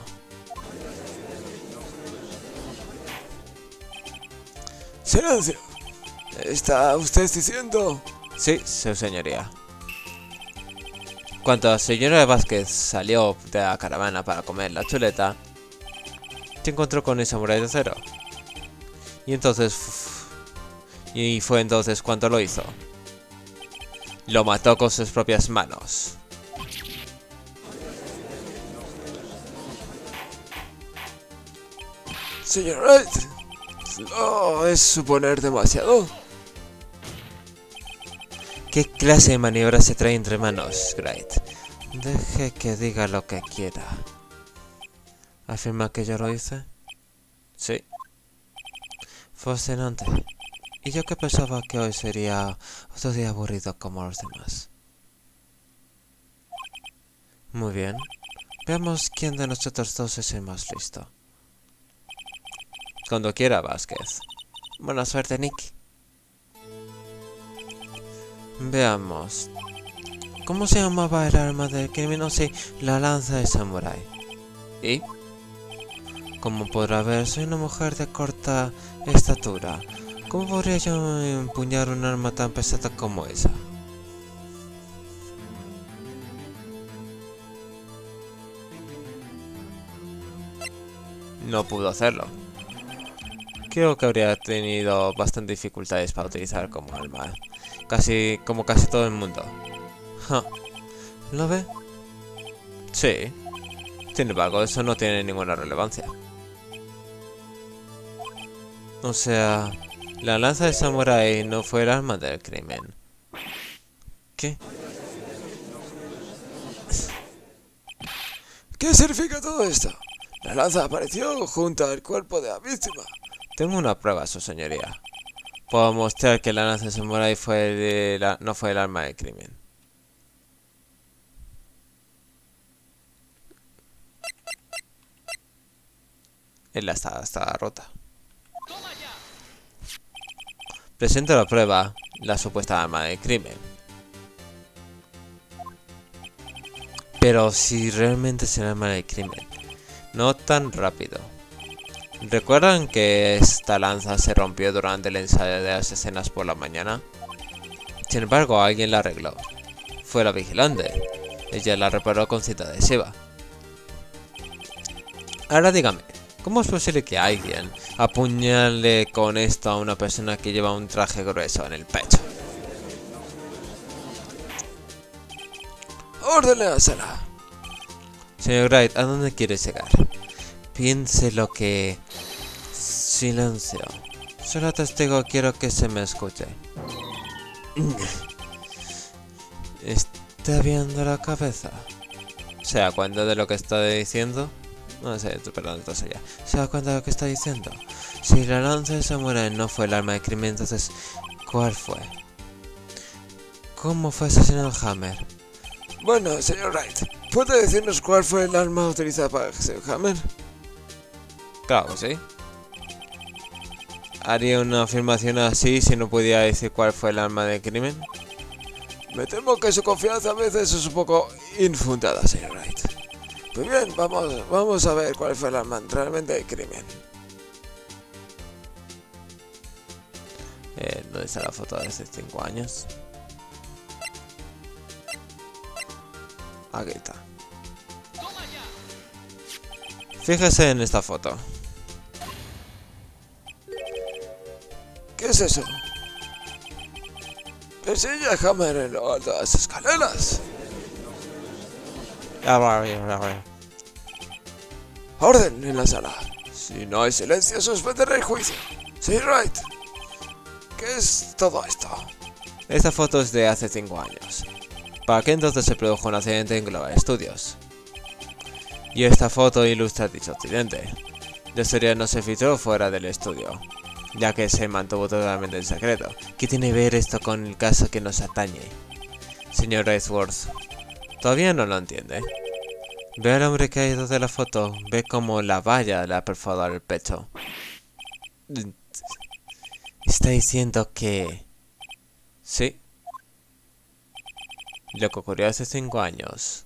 Speaker 2: ¡Silencio! ¿Está usted diciendo?
Speaker 1: Sí, su señoría. Cuando la señora Vázquez salió de la caravana para comer la chuleta, se encontró con el samurái de acero. Y fue entonces cuando lo hizo. Lo mató con sus propias manos.
Speaker 2: Señor Wright, ¿no es suponer demasiado?
Speaker 1: ¿Qué clase de maniobra se trae entre manos, Wright? Deje que diga lo que quiera. ¿Afirma que yo lo hice? Sí. Fascinante. Y yo que pensaba que hoy sería otro día aburrido como los demás. Muy bien. Veamos quién de nosotros dos es el más listo. Cuando quiera, Vázquez. Buena suerte, Nick. Veamos. ¿Cómo se llamaba el arma del crimen? No sé, la lanza de samurái. ¿Y? Como podrá ver, soy una mujer de corta estatura. ¿Cómo podría yo empuñar un arma tan pesada como esa? No pudo hacerlo. Creo que habría tenido bastantes dificultades para utilizar como arma. Casi todo el mundo. Ja. ¿Lo ve? Sí. Sin embargo, eso no tiene ninguna relevancia. O sea, la lanza de samurái no fue el arma del crimen. ¿Qué?
Speaker 2: ¿Qué significa todo esto? La lanza apareció junto al cuerpo de la víctima.
Speaker 1: Tengo una prueba, su señoría. Puedo mostrar que la lanza de samurái no fue el arma del crimen. Él está rota. Presento la prueba, la supuesta arma del crimen. Pero si realmente es el arma del crimen, no tan rápido. ¿Recuerdan que esta lanza se rompió durante el ensayo de las escenas por la mañana? Sin embargo, alguien la arregló. Fue la vigilante. Ella la reparó con cinta adhesiva. Ahora dígame, ¿cómo es posible que alguien apuñale con esto a una persona que lleva un traje grueso en el pecho?
Speaker 2: ¡Ordene a la sala!
Speaker 1: Señor Wright, ¿a dónde quiere llegar? Piense lo que... Silencio. Solo testigo, quiero que se me escuche. ¿Está viendo la cabeza? ¿Se da cuenta de lo que está diciendo? No sé, perdón, entonces ya. ¿Se da cuenta de lo que está diciendo? Si la lanza de samurái no fue el arma de crimen, entonces ¿cuál fue? ¿Cómo fue asesinado Hammer?
Speaker 2: Bueno, señor Wright, ¿puede decirnos cuál fue el arma utilizada para el Hammer?
Speaker 1: Claro que sí. Haría una afirmación así si no pudiera decir cuál fue el arma del crimen.
Speaker 2: Me temo que su confianza a veces es un poco infundada, señor Wright. Pues bien, vamos a ver cuál fue el arma realmente del crimen.
Speaker 1: ¿Dónde está la foto de hace 5 años? Aquí está. Fíjese en esta foto.
Speaker 2: ¿Qué es eso? Persigue a Hammer en lo alto de las escaleras. Orden en la sala. Si no hay silencio, suspenderé el juicio. Señor Wright, ¿qué es todo esto?
Speaker 1: Esta foto es de hace 5 años. Para que entonces se produjo un accidente en Global Studios. Y esta foto ilustra dicho accidente. La historia no se filtró fuera del estudio, ya que se mantuvo totalmente en secreto. ¿Qué tiene que ver esto con el caso que nos atañe? Señor Edgeworth, todavía no lo entiende. Ve al hombre que ha ido de la foto, ve como la valla le ha perforado el pecho. Está diciendo que... Sí. Lo que ocurrió hace 5 años.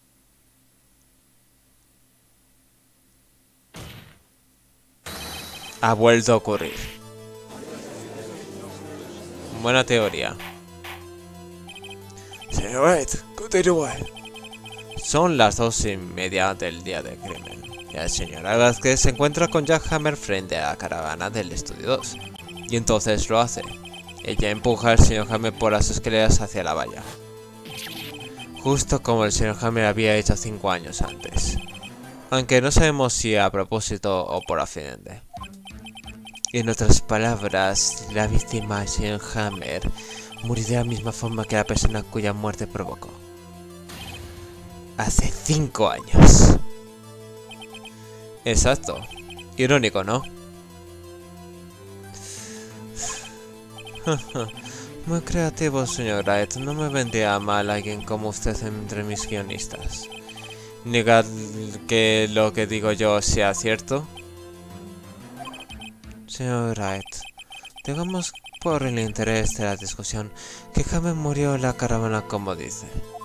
Speaker 1: Ha vuelto a ocurrir. Buena teoría.
Speaker 2: Señor Wright, continúe.
Speaker 1: Son las 2:30 del día del crimen. Y el señor Vázquez se encuentra con Jack Hammer frente a la caravana del Estudio 2. Y entonces lo hace. Ella empuja al señor Hammer por las escaleras hacia la valla. Justo como el señor Hammer había hecho 5 años antes. Aunque no sabemos si a propósito o por accidente. En otras palabras, la víctima, el señor Hammer, murió de la misma forma que la persona cuya muerte provocó. Hace 5 años. Exacto. Irónico, ¿no? Muy creativo, señor Wright. No me vendría mal alguien como usted entre mis guionistas. ¿Negar que lo que digo yo sea cierto? Señor Wright, digamos por el interés de la discusión que Hammer murió en la caravana como dice.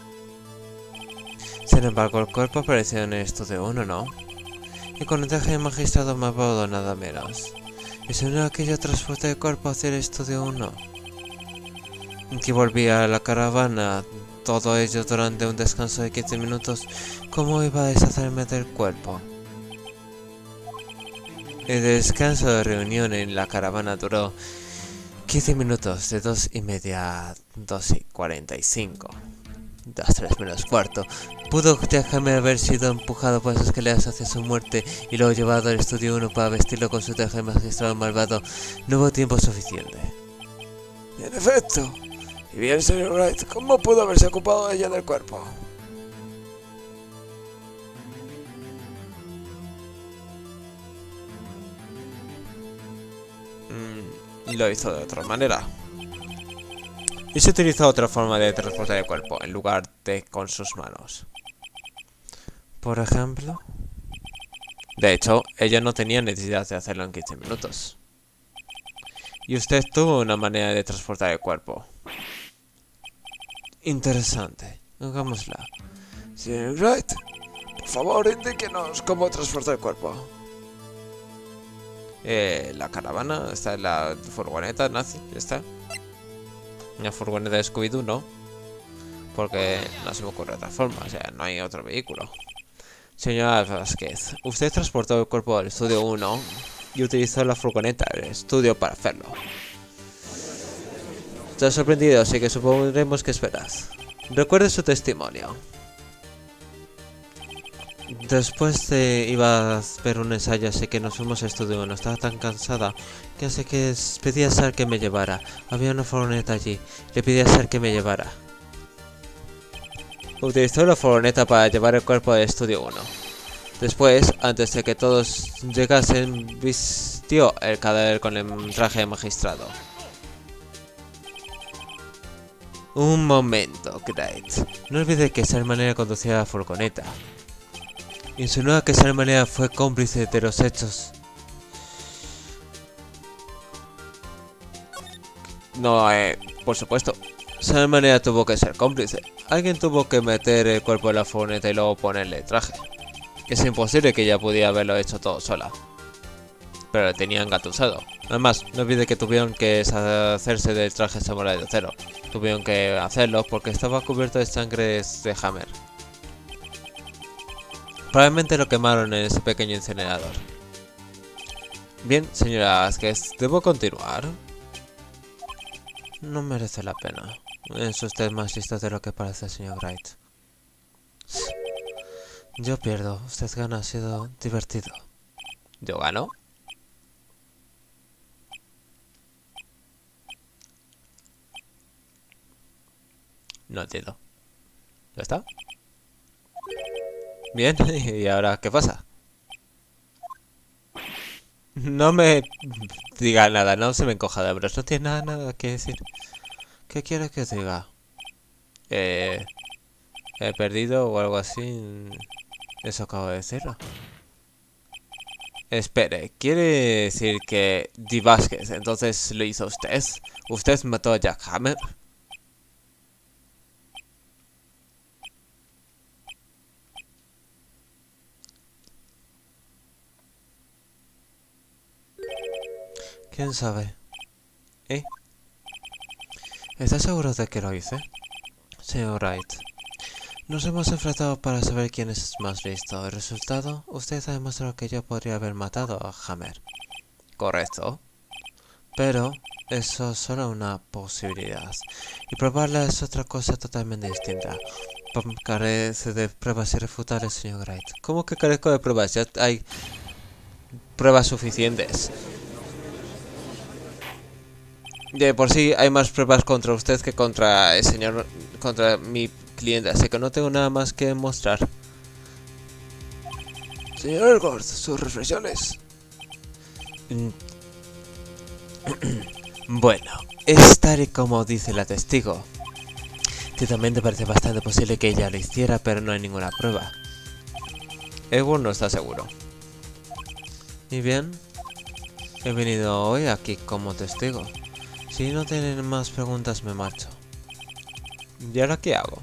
Speaker 1: Sin embargo, el cuerpo apareció en el Estudio 1, ¿no? Y con el traje de magistrado malvado nada menos. Y se unió aquello transporte de cuerpo hacia el Estudio 1. Que volvía a la caravana, todo ello durante un descanso de 15 minutos, ¿cómo iba a deshacerme del cuerpo? El descanso de reunión en la caravana duró 15 minutos, de 2:30 a 2:45. 2:03 menos cuarto. Pudo dejarme haber sido empujado por las escaleras hacia su muerte y luego llevado al Estudio 1 para vestirlo con su traje de magistrado malvado. No hubo tiempo suficiente.
Speaker 2: En efecto. Y bien, señor Wright, ¿cómo pudo haberse ocupado ella del cuerpo?
Speaker 1: Lo hizo de otra manera. Y se utilizó otra forma de transportar el cuerpo, en lugar de con sus manos. Por ejemplo... De hecho, ella no tenía necesidad de hacerlo en 15 minutos. Y usted tuvo una manera de transportar el cuerpo. Interesante. Hagámosla.
Speaker 2: Señor Wright, por favor, indíquenos cómo transportar el cuerpo.
Speaker 1: La caravana, está en la furgoneta nazi, está. Una furgoneta de Scooby-Doo, ¿no? Porque no se me ocurre otra forma, o sea, no hay otro vehículo. Señora Vázquez, usted transportó el cuerpo del Estudio 1 y utilizó la furgoneta del estudio para hacerlo. Está sorprendido, así que supondremos que esperas. Recuerde su testimonio. Después de iba a ver un ensayo, así que nos fuimos al Estudio 1. Estaba tan cansada que así que pedí a Sar que me llevara. Había una furgoneta allí. Le pedí a Sar que me llevara. Utilizó la furgoneta para llevar el cuerpo del Estudio 1. Después, antes de que todos llegasen, vistió el cadáver con el traje de magistrado. Un momento, Wright. No olvide que esa manera conducía la furgoneta. Insinúa que esa manera fue cómplice de los hechos No, por supuesto. Esa manera tuvo que ser cómplice. Alguien tuvo que meter el cuerpo en la furgoneta y luego ponerle traje. Es imposible que ella pudiera haberlo hecho todo sola. Pero le tenía engatusado. Además, no olvide que tuvieron que deshacerse del traje samurai de acero. Tuvieron que hacerlo porque estaba cubierto de sangre de Hammer. Probablemente lo quemaron en ese pequeño incinerador. Bien, señora Vázquez, ¿debo continuar? No merece la pena. Es usted más listo de lo que parece, señor Wright. Yo pierdo, usted gana, ha sido divertido. ¿Yo gano? No entiendo. ¿Ya está? Bien, ¿y ahora qué pasa? No me diga nada, no se me encoja de hombros, no tiene nada que decir. ¿Qué quiere que os diga? He perdido o algo así. Eso acabo de decirlo. Espere, ¿quiere decir que Dee Vázquez entonces lo hizo usted? ¿Usted mató a Jack Hammer? ¿Quién sabe? ¿Estás seguro de que lo hice? Señor Wright, nos hemos enfrentado para saber quién es más listo. El resultado, usted ha demostrado que yo podría haber matado a Hammer. Correcto. Pero eso es solo una posibilidad. Y probarla es otra cosa totalmente distinta. Carece de pruebas irrefutables, señor Wright. ¿Cómo que carezco de pruebas? Ya hay pruebas suficientes. De por sí hay más pruebas contra usted que contra el señor, contra mi cliente, así que no tengo nada más que demostrar. Señor Elgort, sus reflexiones. Bueno, es tal y como dice la testigo. Ciertamente parece bastante posible que ella lo hiciera, pero no hay ninguna prueba. Edward no está seguro. Y bien, he venido hoy aquí como testigo. Si no tienen más preguntas me marcho. ¿Y ahora qué hago?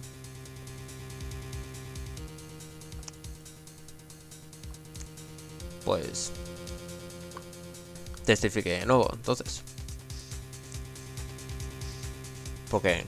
Speaker 1: Pues... testifique de nuevo, entonces. Porque...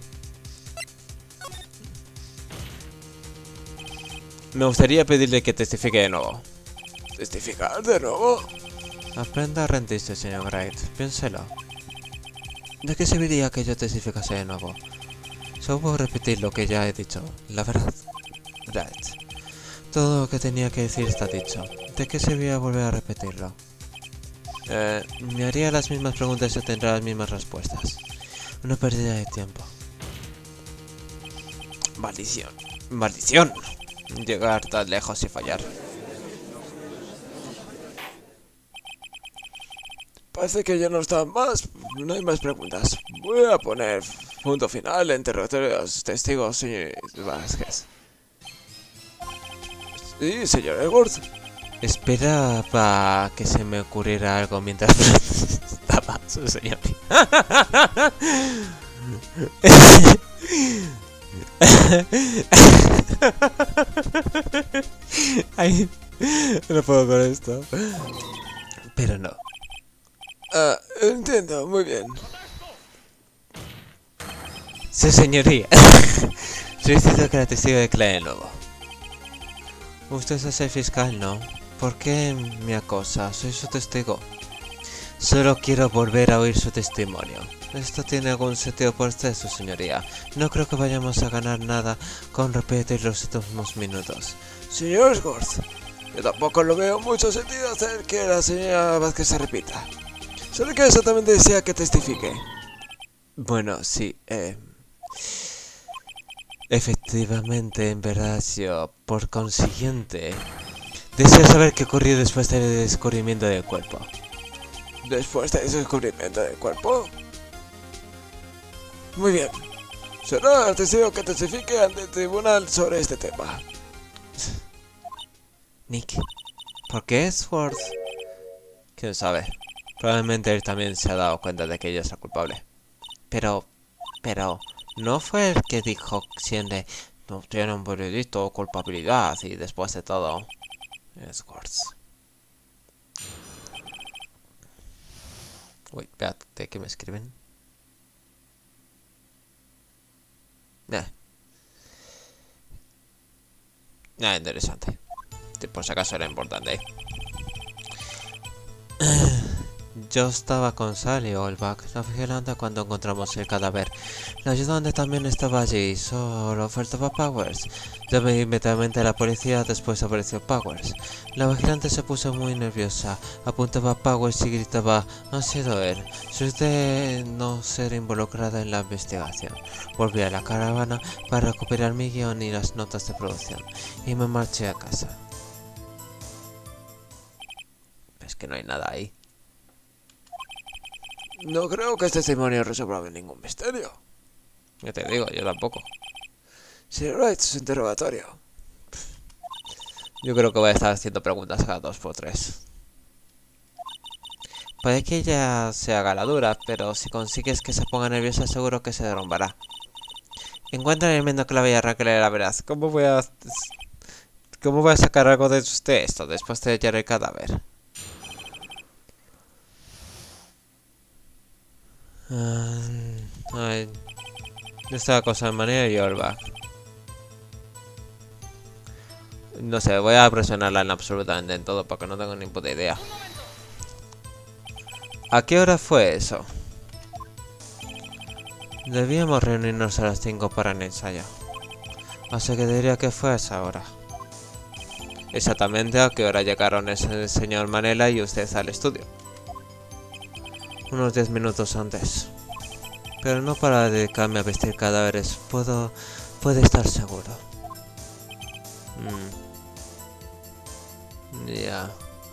Speaker 1: me gustaría pedirle que testifique de nuevo. ¿Testificar de nuevo? Aprenda a rendirse, señor Wright. Piénselo. ¿De qué serviría que yo testificase de nuevo? Solo puedo repetir lo que ya he dicho. La verdad. Right. Todo lo que tenía que decir está dicho. ¿De qué serviría volver a repetirlo? Me haría las mismas preguntas y obtendrá las mismas respuestas. Una pérdida de tiempo. Maldición. ¡Maldición! Llegar tan lejos y fallar. Parece que ya no están más. No hay más preguntas. Voy a poner punto final en interrogatorio de los testigos, señor Vázquez. Sí, señor Edward. Espera para que se me ocurriera algo mientras estaba su señor. Ay, no puedo con esto. Pero no. Entiendo, muy bien. Sí, señoría. Solicito que la testigo declare de nuevo. Usted es el fiscal, ¿no? ¿Por qué me acosa? Soy su testigo. Solo quiero volver a oír su testimonio. ¿Esto tiene algún sentido por usted, su señoría? No creo que vayamos a ganar nada con repetir los últimos minutos. Señor Swords, yo tampoco lo veo mucho sentido hacer que la señora Vázquez se repita. Solo que exactamente desea que testifique. Bueno, sí, efectivamente, en verdad, yo, por consiguiente, deseo saber qué ocurrió después del descubrimiento del cuerpo. ¿Después del descubrimiento del cuerpo? Muy bien. Será el testigo que testifique ante el tribunal sobre este tema. Nick, ¿por qué Swords? ¿Quién sabe? Probablemente él también se ha dado cuenta de que ella es la culpable.
Speaker 2: Pero, ¿no fue el que dijo siempre no tiene un veredicto o culpabilidad y después de todo? Edwards. Uy, espérate, ¿qué me escriben? Nada interesante. Por si acaso era importante. Yo estaba con Sally Olbach, la vigilante, cuando encontramos el cadáver. La ayudante también estaba allí, solo faltaba Powers. Llamé inmediatamente a la policía, después apareció Powers. La vigilante se puso muy nerviosa, apuntaba a Powers y gritaba: "Ha sido él. Suerte no ser involucrada en la investigación". Volví a la caravana para recuperar mi guión y las notas de producción, y me marché a casa. Es que no hay nada ahí.
Speaker 1: No creo que este testimonio resuelva ningún misterio.
Speaker 2: Ya te digo, yo tampoco.
Speaker 1: Si Wright es interrogatorio.
Speaker 2: Yo creo que voy a estar haciendo preguntas cada 2x3. Puede que ella se haga la dura, pero si consigues que se ponga nerviosa seguro que se derrumbará. Encuentra el elemento clave y arráncale la verdad. ¿Cómo voy a sacar algo de esto después de hallar el cadáver? Esta cosa de manera y Olbach. No sé, voy a presionarla en absolutamente en todo porque no tengo ni puta idea. ¿A qué hora fue eso? Debíamos reunirnos a las 5 para el ensayo. Así que diría que fue a esa hora. Exactamente a qué hora llegaron el señor Manela y usted al estudio. Unos 10 minutos antes. Pero no para dedicarme a vestir cadáveres, puede estar seguro. Ya.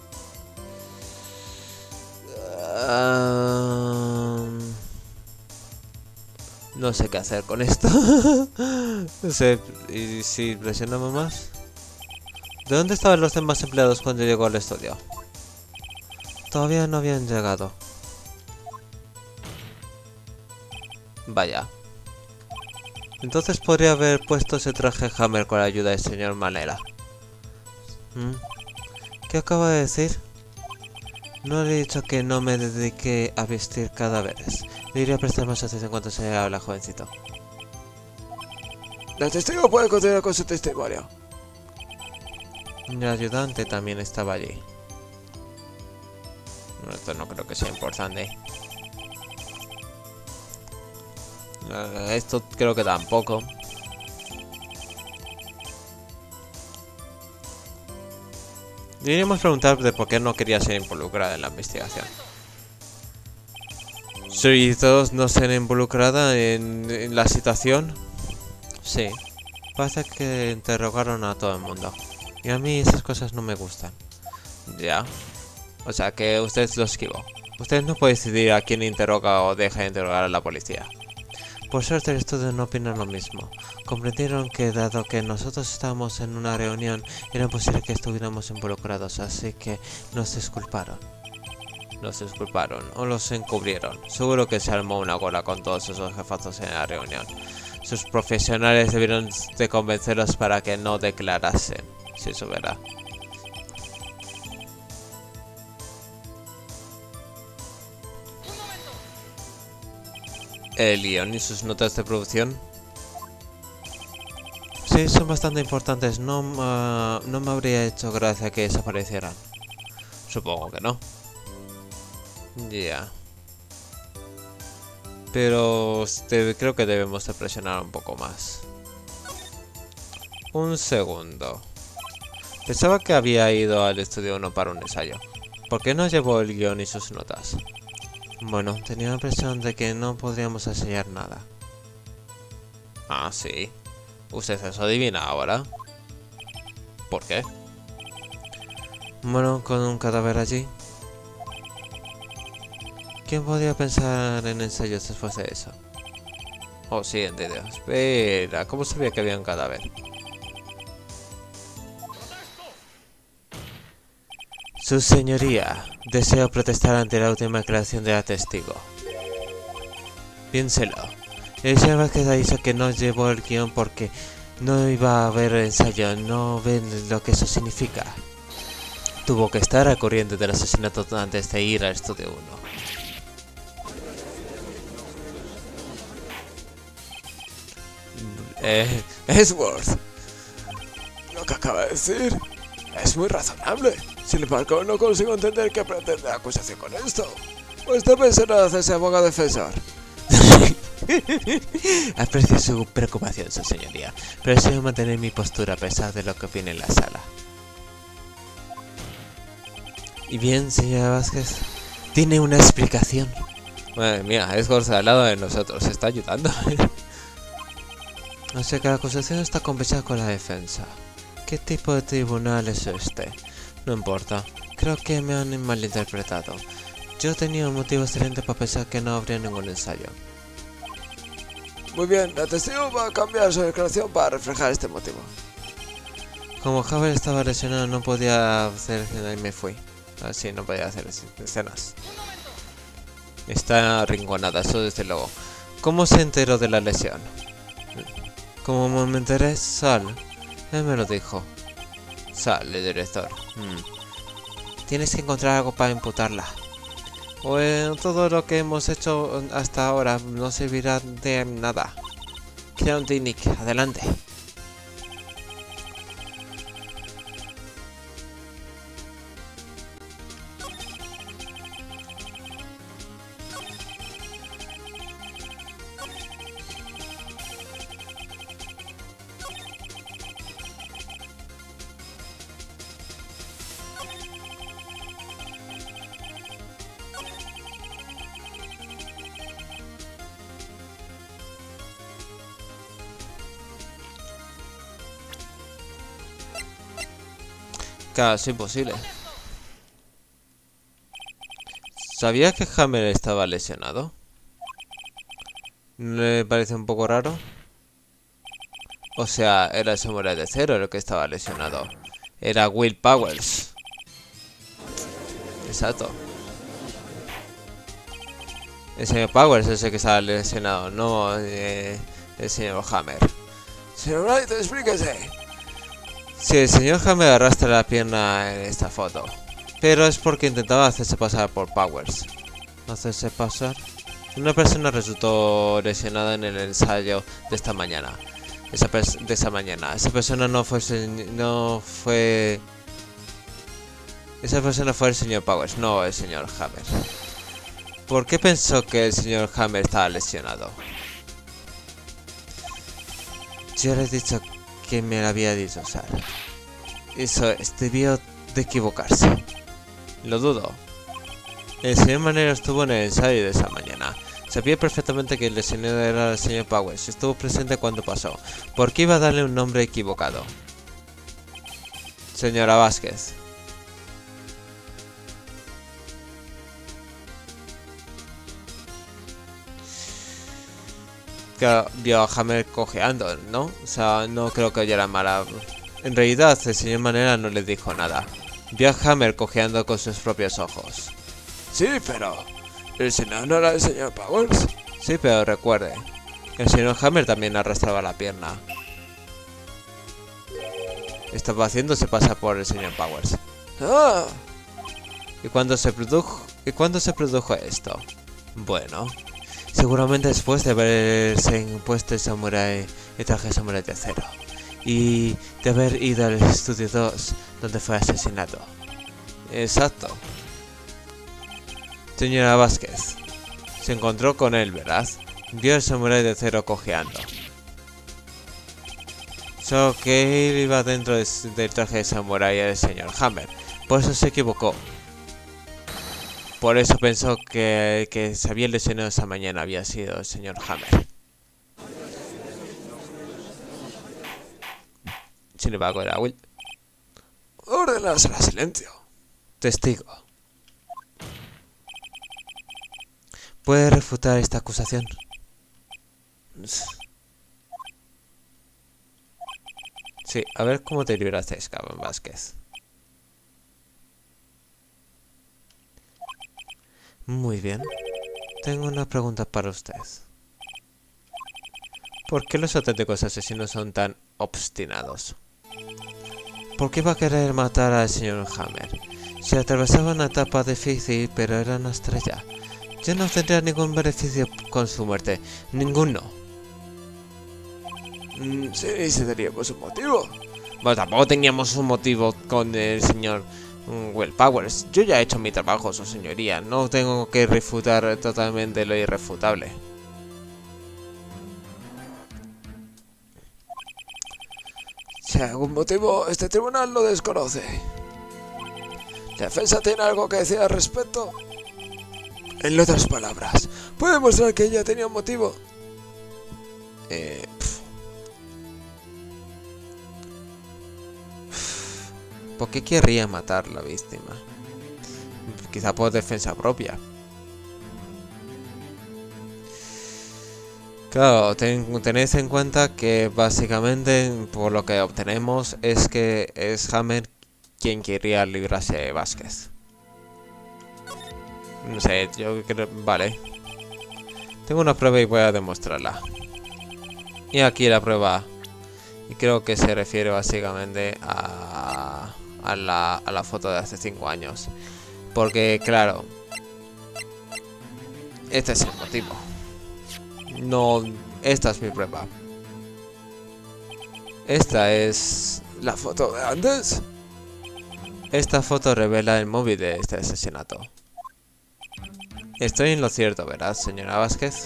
Speaker 2: No sé qué hacer con esto. No sé, ¿y si presionamos más? ¿De dónde estaban los demás empleados cuando llegó al estudio? Todavía no habían llegado. Vaya. Entonces podría haber puesto ese traje Hammer con la ayuda del señor Manela. ¿Qué acaba de decir? No le he dicho que no me dedique a vestir cadáveres. Le iré a prestar más atención cuando se habla, jovencito.
Speaker 1: El testigo puede continuar con su testimonio.
Speaker 2: El ayudante también estaba allí. Esto no creo que sea importante. Esto creo que tampoco. Deberíamos preguntar de por qué no quería ser involucrada en la investigación. ¿Sí, todos no ser involucrada en la situación? Sí. Parece que interrogaron a todo el mundo. Y a mí esas cosas no me gustan. Ya. O sea que usted lo esquivó. Usted no puede decidir a quién interroga o deja de interrogar a la policía. Por suerte el estudio no opina lo mismo. Comprendieron que dado que nosotros estábamos en una reunión, era imposible que estuviéramos involucrados, así que nos disculparon. Nos disculparon o los encubrieron. Seguro que se armó una cola con todos esos jefazos en la reunión. Sus profesionales debieron de convencerlos para que no declarasen, si eso verá. ¿El guión y sus notas de producción? Sí, son bastante importantes. No me habría hecho gracia que desaparecieran. Supongo que no. Ya. Pero creo que debemos de presionar un poco más. Un segundo. Pensaba que había ido al estudio 1 para un ensayo. ¿Por qué no llevó el guión y sus notas? Bueno, tenía la impresión de que no podríamos ensayar nada. Ah, sí. ¿Usted eso adivina ahora? ¿Por qué? Bueno, con un cadáver allí. ¿Quién podría pensar en ensayos después de eso? Oh, sí, entiendo. Espera, ¿cómo sabía que había un cadáver? Su señoría, deseo protestar ante la última declaración de la testigo. Piénselo. El señor Vázquez ha dicho que no llevó el guión porque no iba a haber ensayo. No ven lo que eso significa. Tuvo que estar al corriente del asesinato antes de ir al estudio 1.
Speaker 1: Edgeworth, lo que acaba de decir es muy razonable. Sin embargo, no consigo entender qué pretende la acusación con esto. ¿O está pensando en hacerse abogado defensor?
Speaker 2: Aprecio su preocupación, su señoría, pero deseo mantener mi postura a pesar de lo que opine en la sala. Y bien, señora Vázquez, ¿tiene una explicación?
Speaker 1: Madre mía, Edgeworth al lado de nosotros, está ayudando.
Speaker 2: O sea que la acusación está compensada con la defensa. ¿Qué tipo de tribunal es este? No importa, creo que me han malinterpretado. Yo tenía un motivo excelente para pensar que no habría ningún ensayo.
Speaker 1: Muy bien, la testigo va a cambiar su declaración para reflejar este motivo.
Speaker 2: Como Haber estaba lesionado, no podía hacer escenas y me fui. Así no podía hacer escenas. Está arrinconada, eso desde luego. ¿Cómo se enteró de la lesión? Como me enteré, Sal. Él me lo dijo. Sal, el director. Tienes que encontrar algo para imputarla. Bueno, todo lo que hemos hecho hasta ahora no servirá de nada. Crea un Nick, adelante.
Speaker 1: Claro, es imposible.
Speaker 2: ¿Sabía que Hammer estaba lesionado? ¿No le parece un poco raro? O sea, era el Samurai de Cero el que estaba lesionado. Era Will Powers. Exacto. El señor Powers es el que estaba lesionado, no el señor Hammer.
Speaker 1: Señor Wright, explíquese.
Speaker 2: Sí, el señor Hammer arrastra la pierna en esta foto. Pero es porque intentaba hacerse pasar por Powers. ¿Hacerse pasar? Una persona resultó lesionada en el ensayo de esta mañana. Esa persona no fue Esa persona fue el señor Powers, no el señor Hammer. ¿Por qué pensó que el señor Hammer estaba lesionado? Yo le he dicho que me lo había dicho Sal. Eso debió de equivocarse. Lo dudo. El señor Manero estuvo en el ensayo de esa mañana. Sabía perfectamente que el lesionado era el señor Powers. Estuvo presente cuando pasó. ¿Por qué iba a darle un nombre equivocado? Señora Vázquez. Que vio a Hammer cojeando, ¿no? O sea, no creo que oyera mala. En realidad, el señor Manera no le dijo nada. Vio a Hammer cojeando con sus propios ojos.
Speaker 1: Sí, pero ¿el señor no era el señor Powers?
Speaker 2: Sí, pero recuerde, el señor Hammer también arrastraba la pierna. Estaba haciéndose pasar por el señor Powers.
Speaker 1: Ah,
Speaker 2: ¿Y cuándo se produjo esto? Bueno, seguramente después de haberse impuesto el traje de Samurai de Cero. Y de haber ido al estudio 2, donde fue asesinado. Exacto. Señora Vázquez, se encontró con él, ¿verdad? Vio al Samurai de Cero cojeando. Solo que él iba dentro del traje de Samurai del señor Hammer. Por eso se equivocó. Por eso pensó que el que se había lesionado esa mañana había sido el señor Hammer. Sin embargo, era Will.
Speaker 1: ordenársela a silencio.
Speaker 2: Testigo. ¿Puede refutar esta acusación? Sí, a ver cómo te libraste, cabrón Vázquez. Muy bien. Tengo una pregunta para usted. ¿Por qué los auténticos asesinos son tan obstinados? ¿Por qué va a querer matar al señor Hammer? Se atravesaba una etapa difícil, pero era una estrella. Yo no tendría ningún beneficio con su muerte. Ninguno.
Speaker 1: Sí, sí teníamos un motivo.
Speaker 2: Bueno, tampoco teníamos un motivo con el señor Will Powers. Yo ya he hecho mi trabajo, su señoría. No tengo que refutar totalmente lo irrefutable.
Speaker 1: Si hay algún motivo, este tribunal lo desconoce. ¿La defensa tiene algo que decir al respecto? En otras palabras, ¿puede demostrar que ella tenía un motivo?
Speaker 2: ¿Por qué querría matar a la víctima? Quizá por defensa propia. Claro, tened en cuenta que básicamente por lo que obtenemos es que es Hammer quien quería librarse de Vázquez. No sé, yo creo... Vale. Tengo una prueba y voy a demostrarla. Y aquí la prueba. Y creo que se refiere básicamente a la foto de hace 5 años. Porque, claro, este es el motivo. No, esta es mi prueba. Esta es
Speaker 1: ¿La foto de antes?
Speaker 2: Esta foto revela el móvil de este asesinato. Estoy en lo cierto, ¿verdad, señora Vázquez?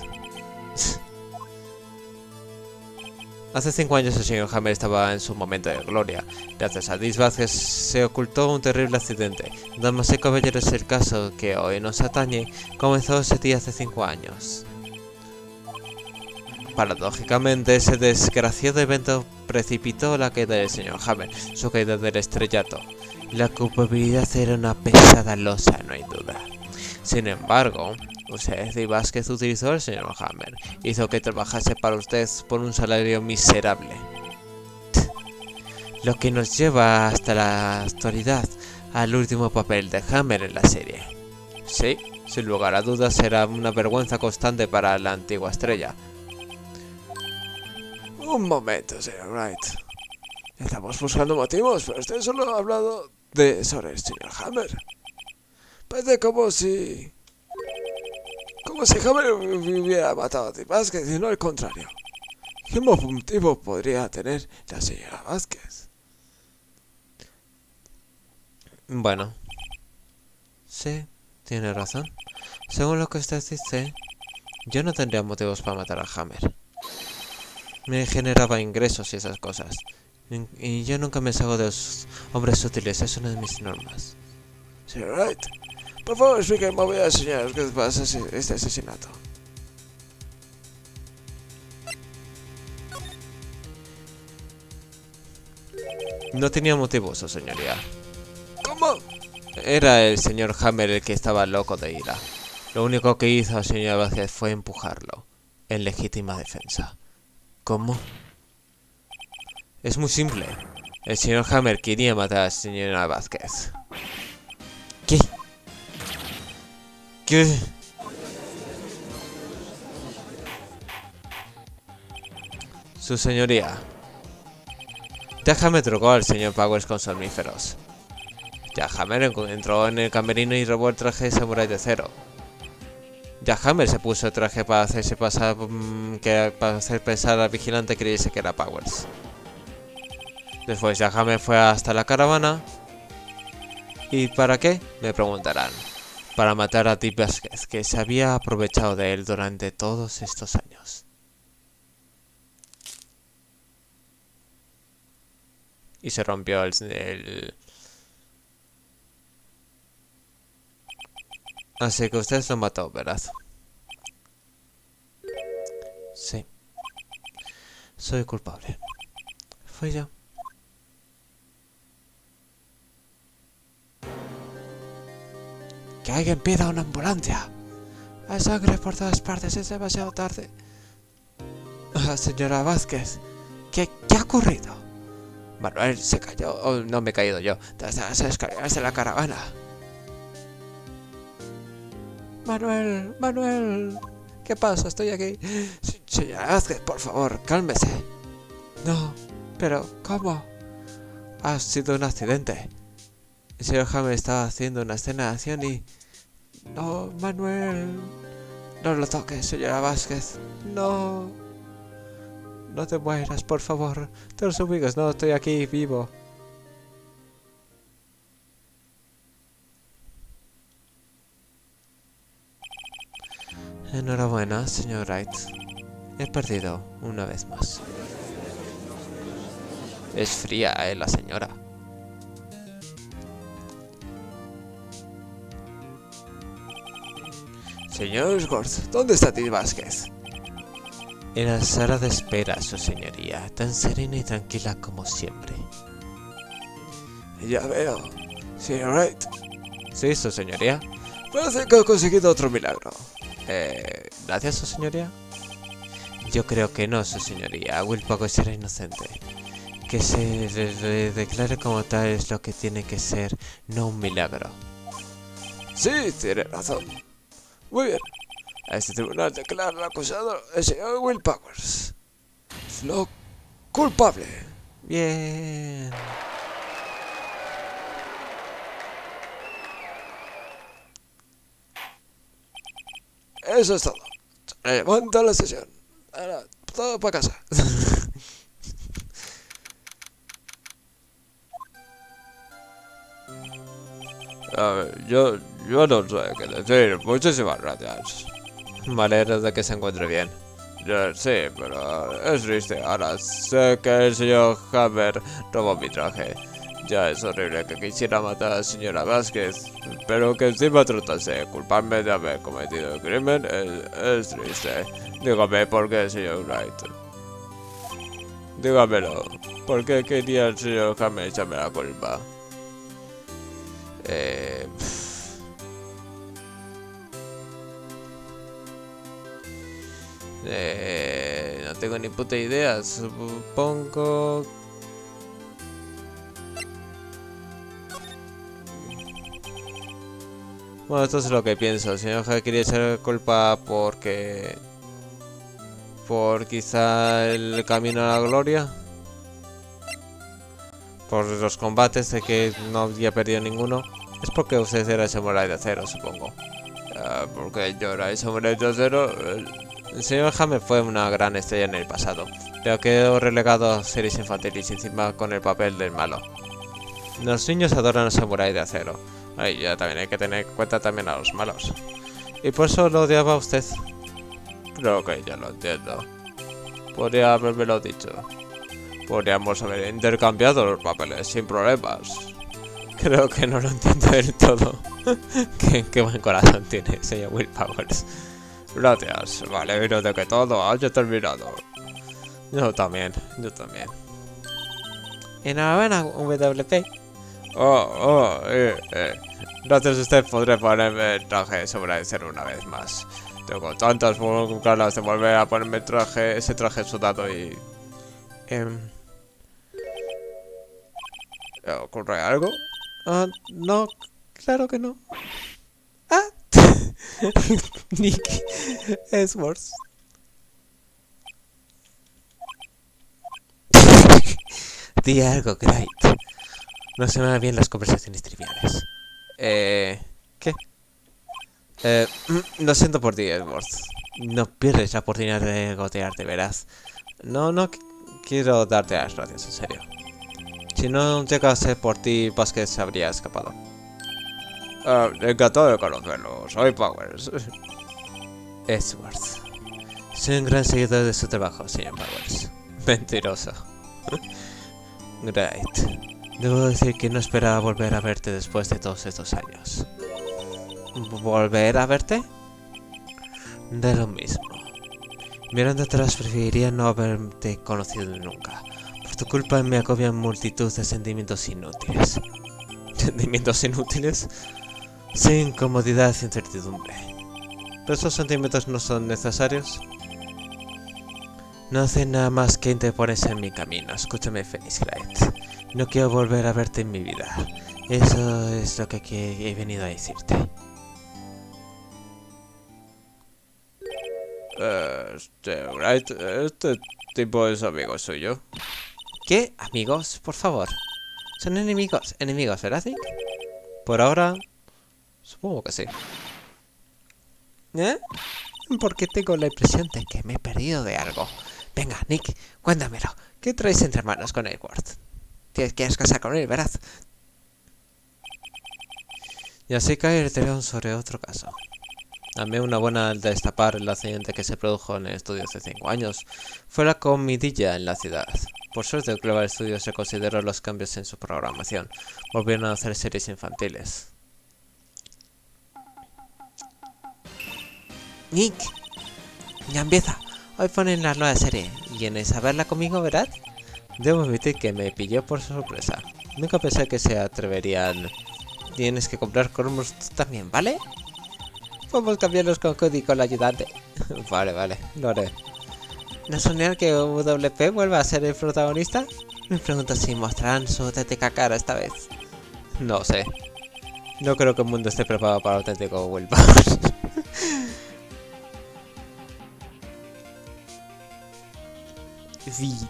Speaker 2: Hace 5 años el señor Hammer estaba en su momento de gloria. Gracias a Liz Vázquez se ocultó un terrible accidente. Damas y caballeros, el caso que hoy nos atañe comenzó ese día hace 5 años. Paradójicamente, ese desgraciado evento precipitó la caída del señor Hammer, su caída del estrellato. La culpabilidad era una pesada losa, no hay duda. Sin embargo, usted y Vázquez utilizó al señor Hammer, hizo que trabajase para usted por un salario miserable. Lo que nos lleva hasta la actualidad al último papel de Hammer en la serie. Sí, sin lugar a dudas será una vergüenza constante para la antigua estrella.
Speaker 1: Un momento, señor Wright. Estamos buscando motivos, pero usted solo ha hablado sobre el señor Hammer. Parece como si Hammer hubiera matado a Tim Vázquez y no al contrario. ¿Qué motivo podría tener la señora Vázquez?
Speaker 2: Bueno, sí, tiene razón. Según lo que usted dice, yo no tendría motivos para matar a Hammer. Me generaba ingresos y esas cosas. Y yo nunca me salgo de los hombres sutiles, es una de mis normas.
Speaker 1: Señor Wright, por favor explíqueme, voy a enseñaros qué pasa este asesinato.
Speaker 2: No tenía motivos, su señoría.
Speaker 1: ¿Cómo?
Speaker 2: Era el señor Hammer el que estaba loco de ira. Lo único que hizo la señora Vázquez fue empujarlo, en legítima defensa. ¿Cómo? Es muy simple. El señor Hammer quería matar a la señora Vázquez. ¿Qué? ¿Qué? Su señoría. Hammer drogó al señor Powers con somníferos. Hammer entró en el camerino y robó el traje de samurái de Zero. Hammer se puso el traje para hacerse pasar, para hacer pensar al vigilante que creyese que era Powers. Después Hammer fue hasta la caravana. ¿Y para qué? Me preguntarán. Para matar a Tim Vázquez, que se había aprovechado de él durante todos estos años. Y se rompió el... Así que usted lo mató, ¿verdad? Sí. Soy culpable. Fui yo. Que alguien pida una ambulancia. Hay sangre por todas partes, es demasiado tarde. Señora Vázquez, ¿qué ha ocurrido? Manuel se cayó, no me he caído yo, desde las escaleras de la caravana. Manuel, ¿qué pasa? Estoy aquí. Señora Vázquez, por favor, cálmese. No, pero ¿cómo? Ha sido un accidente. El señor Hammer estaba haciendo una escena de acción y... No, Manuel. No lo toques, señora Vázquez. No. No te mueras, por favor. Te los amigos, no, estoy aquí vivo. Enhorabuena, señor Wright. He perdido una vez más. Es fría, la señora. Señor Swords, ¿dónde está T. Vázquez? En la sala de espera, su señoría, tan serena y tranquila como siempre. Ya veo. Señor Wright. Sí, su señoría. Parece que ha conseguido otro milagro. ¿Gracias, su señoría? Yo creo que no, su señoría. Will Powers era inocente. Que se le declare como tal es lo que tiene que ser, no un milagro. Sí, tiene razón. Muy bien. A este tribunal declara al acusado el señor Will Powers. No culpable. Bien. Eso es todo. Se levanta la sesión. Ahora, todo para casa. A ver, yo no sé qué decir. Muchísimas gracias. Me alegro de que se encuentre bien. Sí, pero es triste. Ahora sé que el señor Hammer robó mi traje. Ya es horrible que quisiera matar a la señora Vázquez, pero que encima tratase de culparme de haber cometido el crimen es triste. Dígame por qué, señor Wright. Dígamelo. ¿Por qué quería el señor Hammer echarme la culpa? No tengo ni puta idea. Supongo... Bueno, esto es lo que pienso. El señor Hammer quería echar culpa porque... Por quizá el camino a la gloria. Por los combates de que no había perdido ninguno. Es porque usted era samurai de acero, supongo. Porque yo era samurai de acero. El señor Hammer fue una gran estrella en el pasado, pero quedó relegado a series infantiles y encima con el papel del malo. Los niños adoran a los samuráis de acero. Ay, ya también hay que tener en cuenta también a los malos. Y por eso lo odiaba a usted. Creo que ya lo entiendo. Podría habérmelo dicho. Podríamos haber intercambiado los papeles sin problemas. Creo que no lo entiendo del todo. Qué buen corazón tiene, señor Will Powers. Gracias, me alegro de que todo haya terminado. Yo también. Enhorabuena, WP. Gracias a usted podré ponerme el traje sobre el ser una vez más. Tengo tantas ganas de volver a ponerme ese traje sudado y... ¿Ocurre algo? No, claro que no. Nick Swords. Di algo, Great. No se me dan bien las conversaciones triviales. ¿Qué? Lo siento por ti, Edwards. No pierdes la oportunidad de gotearte, verás. No quiero darte las gracias, en serio. Si no llegase por ti, Vázquez se habría escapado. Encantado de conocerlo. Soy Powers. Edwards. Soy un gran seguidor de su trabajo, señor Powers. Mentiroso. Great. Debo decir que no esperaba volver a verte después de todos estos años. ¿Volver a verte? De lo mismo. Mirando atrás, preferiría no haberte conocido nunca. Por tu culpa me agobian multitud de sentimientos inútiles. ¿Sentimientos inútiles? Sin incomodidad e incertidumbre. ¿Pero esos sentimientos no son necesarios? No hacen nada más que interponerse en mi camino. Escúchame, Phoenix Wright. No quiero volver a verte en mi vida. Eso es lo que he venido a decirte.
Speaker 1: Wright, este tipo es amigo suyo.
Speaker 2: ¿Qué? Amigos, por favor. Son enemigos, ¿verdad, Nick? Por ahora, supongo que sí. ¿Eh? Porque tengo la impresión de que me he perdido de algo. Venga, Nick, cuéntamelo. ¿Qué traes entre manos con Edward? ¿Te quieres casar con él, verdad? Y así cae el telón sobre otro caso. Dame una buena al destapar el accidente que se produjo en el estudio hace 5 años. Fue la comidilla en la ciudad. Por suerte, Global Studios reconsideró los cambios en su programación. Volvieron a hacer series infantiles.
Speaker 3: Nick, ya empieza. Hoy ponen la nueva serie. ¿Vienes a verla conmigo, verdad?
Speaker 2: Debo admitir que me pilló por sorpresa. Nunca pensé que se atreverían. Tienes que comprar cromos tú también, ¿vale? Podemos cambiarlos con Cody con la ayudante. Vale, lo haré.
Speaker 3: ¿No es genial que WP vuelva a ser el protagonista? Me pregunto si mostrarán su auténtica cara esta vez.
Speaker 2: No sé. No creo que el mundo esté preparado para auténtico Willpower. Sí.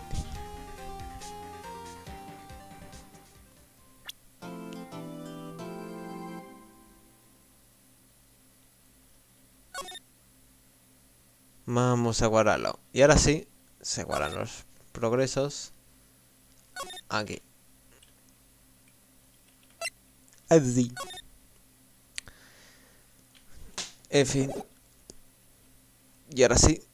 Speaker 2: Vamos a guardarlo. Y ahora sí, se guardan los progresos. Aquí. Así. En fin. Y ahora sí,